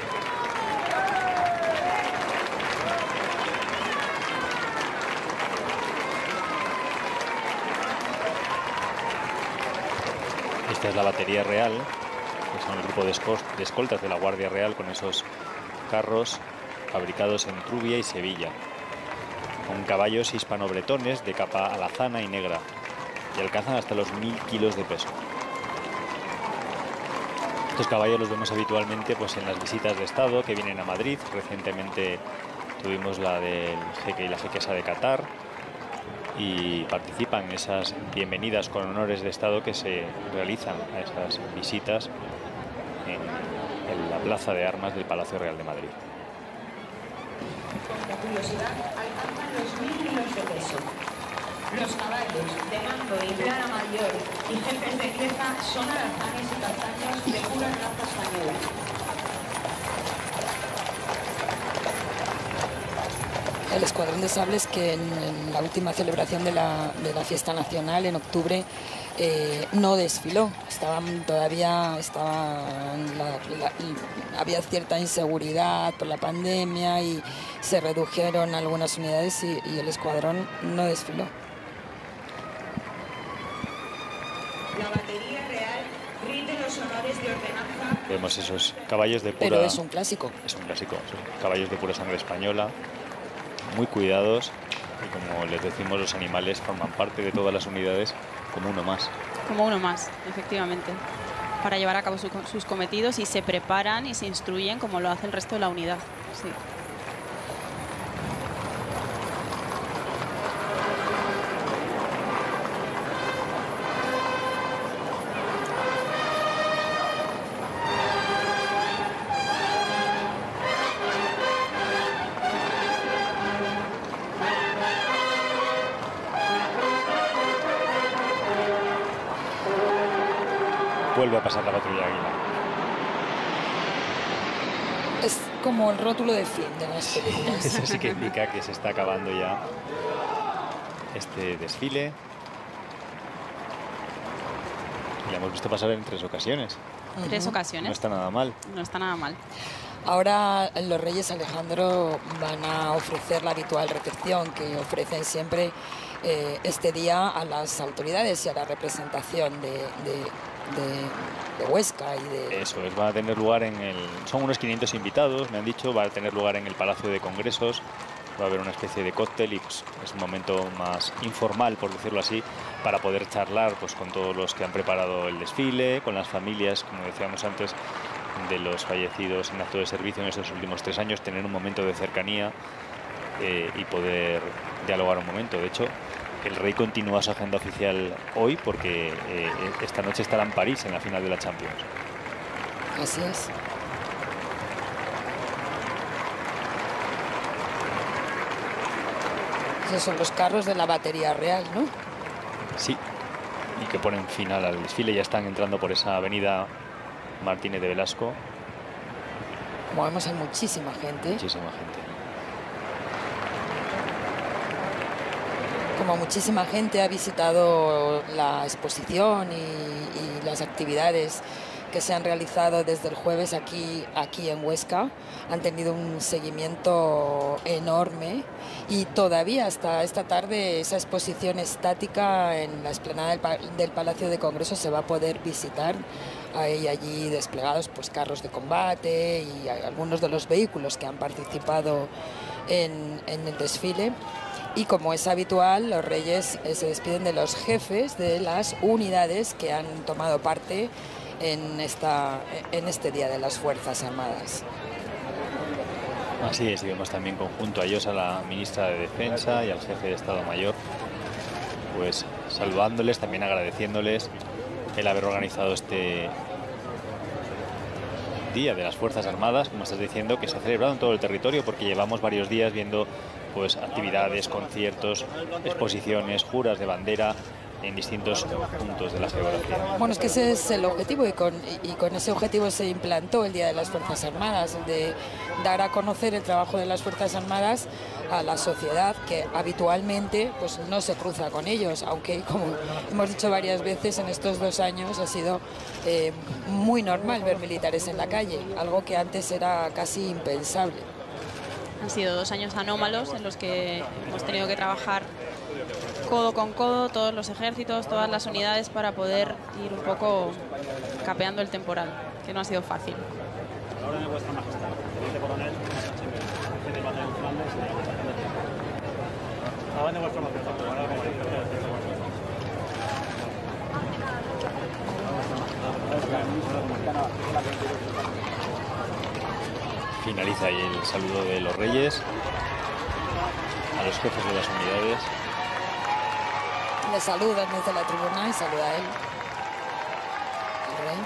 Esta es la batería real, que son el grupo de, esco de escoltas de la Guardia Real con esos carros fabricados en Trubia y Sevilla, con caballos hispano-bretones de capa alazana y negra, y alcanzan hasta los mil kilos de peso. Estos caballos los vemos habitualmente pues, en las visitas de Estado que vienen a Madrid. Recientemente tuvimos la del jeque y la jequesa de Qatar, y participan en esas bienvenidas con honores de Estado que se realizan a esas visitas en, en la Plaza de Armas del Palacio Real de Madrid. Con curiosidad, alcanzan los mil kilos de peso. Los caballos de mando y plana mayor y jefes de pieza son alazanes y castaños de pura raza española. El escuadrón de sables que en, en la última celebración de la, de la fiesta nacional en octubre eh, no desfiló. Estaban todavía estaba la, la, había cierta inseguridad por la pandemia y se redujeron algunas unidades y, y el escuadrón no desfiló. La batería real rinde los honores de ordenanza. Vemos esos caballos de pura... Pero es un clásico. Es un clásico, son caballos de pura sangre española, muy cuidados, y como les decimos, los animales forman parte de todas las unidades como uno más. Como uno más, efectivamente, para llevar a cabo su, sus cometidos, y se preparan y se instruyen como lo hace el resto de la unidad. Sí. Vuelve a pasar la patrulla Águila. Es como el rótulo de fin de las películas. Eso sí que indica que se está acabando ya este desfile. La hemos visto pasar en tres ocasiones. Tres ocasiones. No está nada mal. No está nada mal. Ahora los Reyes Alejandro van a ofrecer la habitual recepción que ofrecen siempre eh, este día a las autoridades y a la representación de, de, de, de Huesca. Y de... Eso es, va a tener lugar en el... Son unos quinientos invitados, me han dicho, va a tener lugar en el Palacio de Congresos. Va a haber una especie de cóctel y pues, es un momento más informal, por decirlo así, para poder charlar pues, con todos los que han preparado el desfile, con las familias, como decíamos antes, de los fallecidos en acto de servicio en estos últimos tres años, tener un momento de cercanía eh, y poder dialogar un momento. De hecho, el rey continúa su agenda oficial hoy porque eh, esta noche estará en París en la final de la Champions. Así es. Esos son los carros de la batería real, ¿no? Sí, y que ponen final al desfile. Ya están entrando por esa avenida Martínez de Velasco. Como vemos, hay muchísima gente. Muchísima gente. Como muchísima gente ha visitado la exposición y, y las actividades que se han realizado desde el jueves aquí, aquí en Huesca, han tenido un seguimiento enorme y todavía hasta esta tarde esa exposición estática en la explanada del, del Palacio de Congresos se va a poder visitar Hay allí desplegados pues carros de combate y algunos de los vehículos que han participado en, en el desfile. Y como es habitual, los reyes eh, se despiden de los jefes de las unidades que han tomado parte en, esta, en este Día de las Fuerzas Armadas. Así es, y vemos también conjunto a ellos a la ministra de Defensa y al jefe de Estado Mayor, pues saludándoles, también agradeciéndoles el haber organizado este Día de las Fuerzas Armadas, como estás diciendo, que se ha celebrado en todo el territorio, porque llevamos varios días viendo pues actividades, conciertos, exposiciones, juras de bandera en distintos puntos de la geografía. Bueno, es que ese es el objetivo y con, y con ese objetivo se implantó el Día de las Fuerzas Armadas, de dar a conocer el trabajo de las Fuerzas Armadas a la sociedad que habitualmente pues no se cruza con ellos, aunque como hemos dicho varias veces en estos dos años ha sido eh, muy normal ver militares en la calle, algo que antes era casi impensable. Han sido dos años anómalos en los que hemos tenido que trabajar codo con codo, todos los ejércitos, todas las unidades, para poder ir un poco capeando el temporal, que no ha sido fácil. La orden de vuestra majestad, teniente coronel, jefe del batallón Flandes, la orden de vuestra majestad, ahora como Finaliza ahí el saludo de los reyes a los jefes de las unidades. Le saludan desde la tribuna y saluda a él, el rey.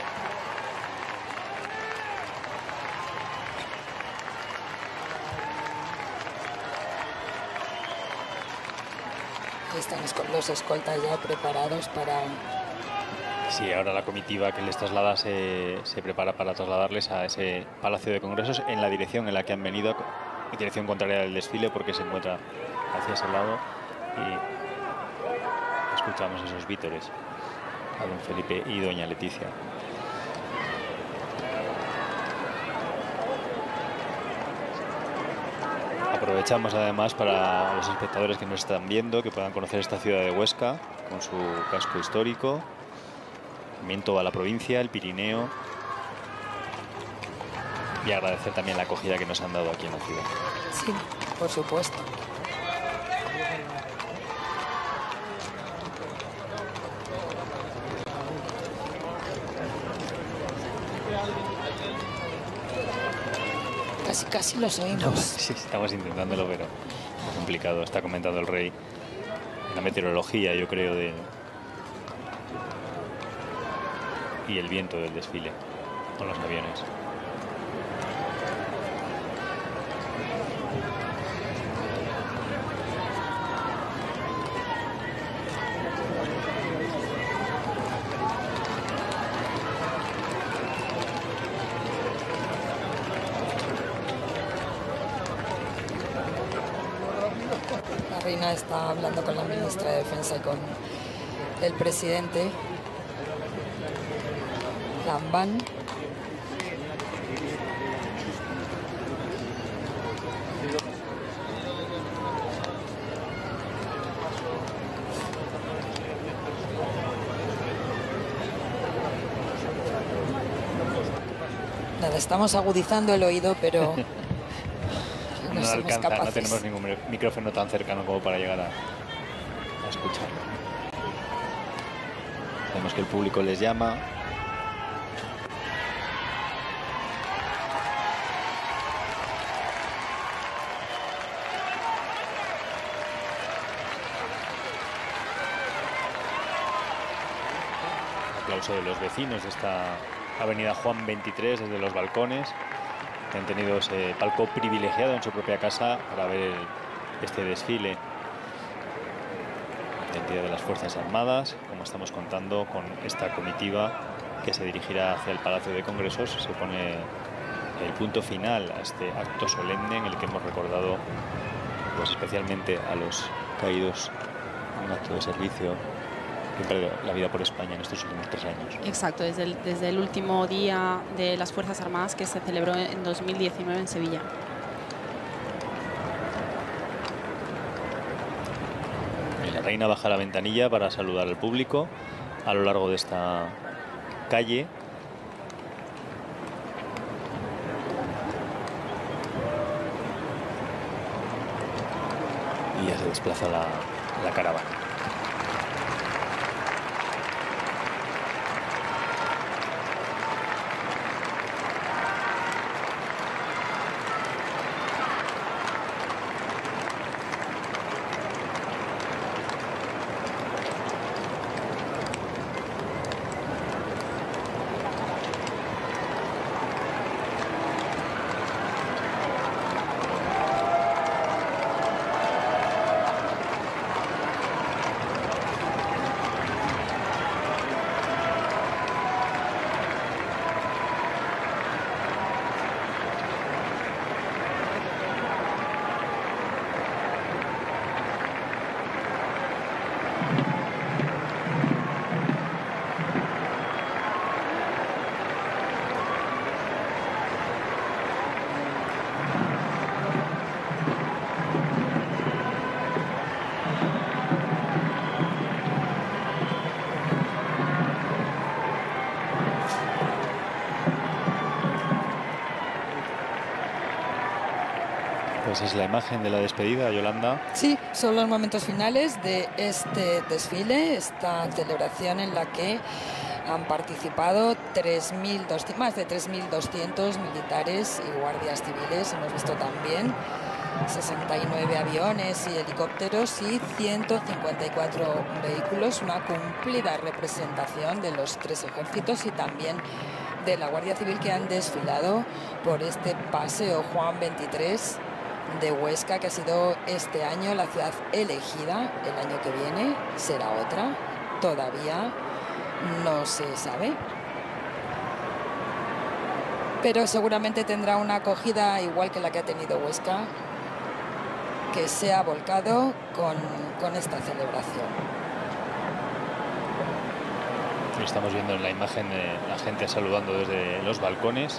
Ahí están los escoltas ya preparados para... Sí, ahora la comitiva que les traslada se, se prepara para trasladarles a ese Palacio de Congresos en la dirección en la que han venido, en dirección contraria del desfile, porque se encuentra hacia ese lado, y escuchamos esos vítores a don Felipe y doña Leticia. Aprovechamos además para los espectadores que nos están viendo, que puedan conocer esta ciudad de Huesca con su casco histórico, también toda la provincia, el Pirineo, y agradecer también la acogida que nos han dado aquí en la ciudad. Sí, por supuesto. Casi, casi los oímos. No, sí, estamos intentándolo, pero es complicado. Está comentando el rey la meteorología, yo creo, de y el viento del desfile con los aviones. La reina está hablando con la ministra de Defensa y con el presidente Lambán. Nada, estamos agudizando el oído, pero no, no alcanza, no tenemos ningún micrófono tan cercano como para llegar a, a escucharlo. Vemos que el público les llama. Aplauso de los vecinos de esta avenida Juan veintitrés desde los balcones, que han tenido ese palco privilegiado en su propia casa para ver este desfile del Día de las Fuerzas Armadas, como estamos contando, con esta comitiva que se dirigirá hacia el Palacio de Congresos. Se pone el punto final a este acto solemne en el que hemos recordado pues especialmente a los caídos en un acto de servicio que han perdido la vida por España en estos últimos tres años. Exacto, desde el, desde el último día de las Fuerzas Armadas, que se celebró en dos mil diecinueve en Sevilla. Y la reina baja la ventanilla para saludar al público a lo largo de esta calle desplaza la, la caravana. Pues es la imagen de la despedida, Yolanda. Sí, son los momentos finales de este desfile, esta celebración en la que han participado tres mil doscientos, más de tres mil doscientos militares y guardias civiles. Hemos visto también sesenta y nueve aviones y helicópteros y ciento cincuenta y cuatro vehículos, una cumplida representación de los tres ejércitos y también de la Guardia Civil que han desfilado por este paseo Juan veintitrés de Huesca, que ha sido este año la ciudad elegida. El año que viene será otra, todavía no se sabe, pero seguramente tendrá una acogida igual que la que ha tenido Huesca, que se ha volcado con, con esta celebración. Estamos viendo en la imagen eh, la gente saludando desde los balcones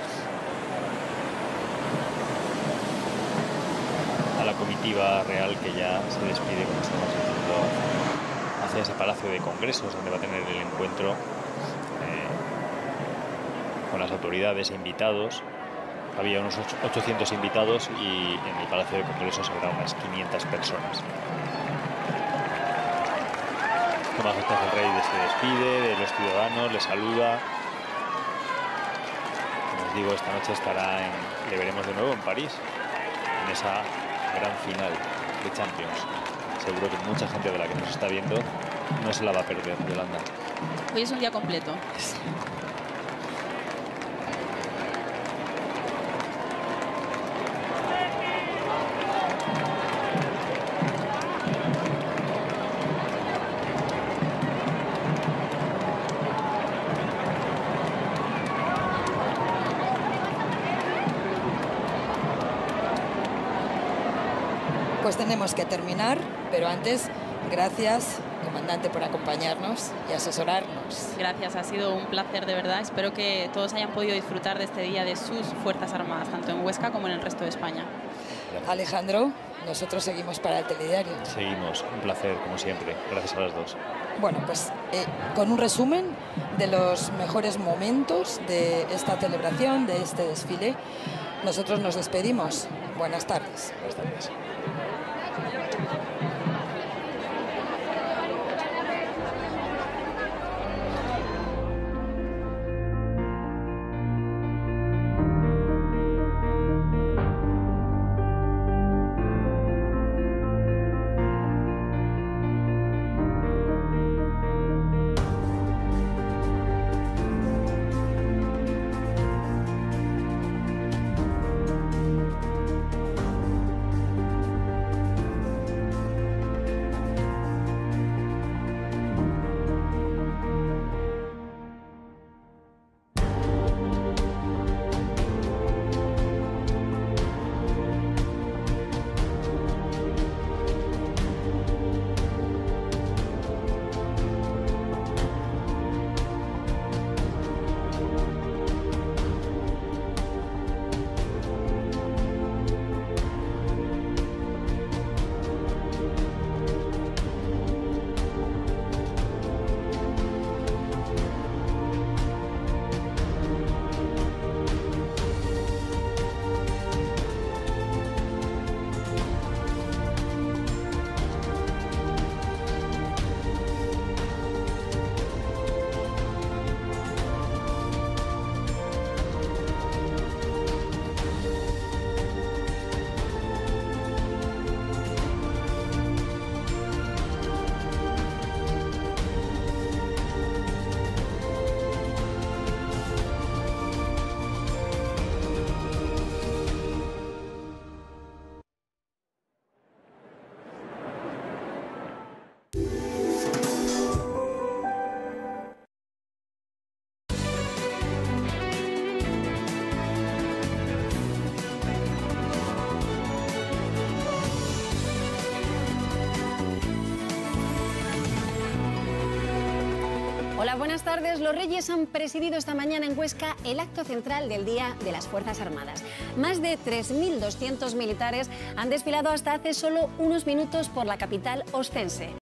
a la comitiva real, que ya se despide, como estamos diciendo, hacia ese Palacio de Congresos donde va a tener el encuentro eh, con las autoridades e invitados. Había unos ochocientos invitados y en el Palacio de Congresos habrá unas quinientas personas. Su Majestad el Rey se despide de los ciudadanos, les saluda. Como os digo, esta noche estará en, le veremos de nuevo en París, en esa gran final de Champions. Seguro que mucha gente de la que nos está viendo no se la va a perder, Yolanda. Hoy es un día completo. Pues tenemos que terminar, pero antes, gracias, comandante, por acompañarnos y asesorarnos. Gracias, ha sido un placer de verdad. Espero que todos hayan podido disfrutar de este día de sus Fuerzas Armadas, tanto en Huesca como en el resto de España. Gracias. Alejandro, nosotros seguimos para el telediario. Seguimos, un placer, como siempre. Gracias a las dos. Bueno, pues eh, con un resumen de los mejores momentos de esta celebración, de este desfile, nosotros nos despedimos. Buenas tardes. Buenas tardes. Hola, buenas tardes. Los Reyes han presidido esta mañana en Huesca el acto central del Día de las Fuerzas Armadas. Más de tres mil doscientos militares han desfilado hasta hace solo unos minutos por la capital ostense.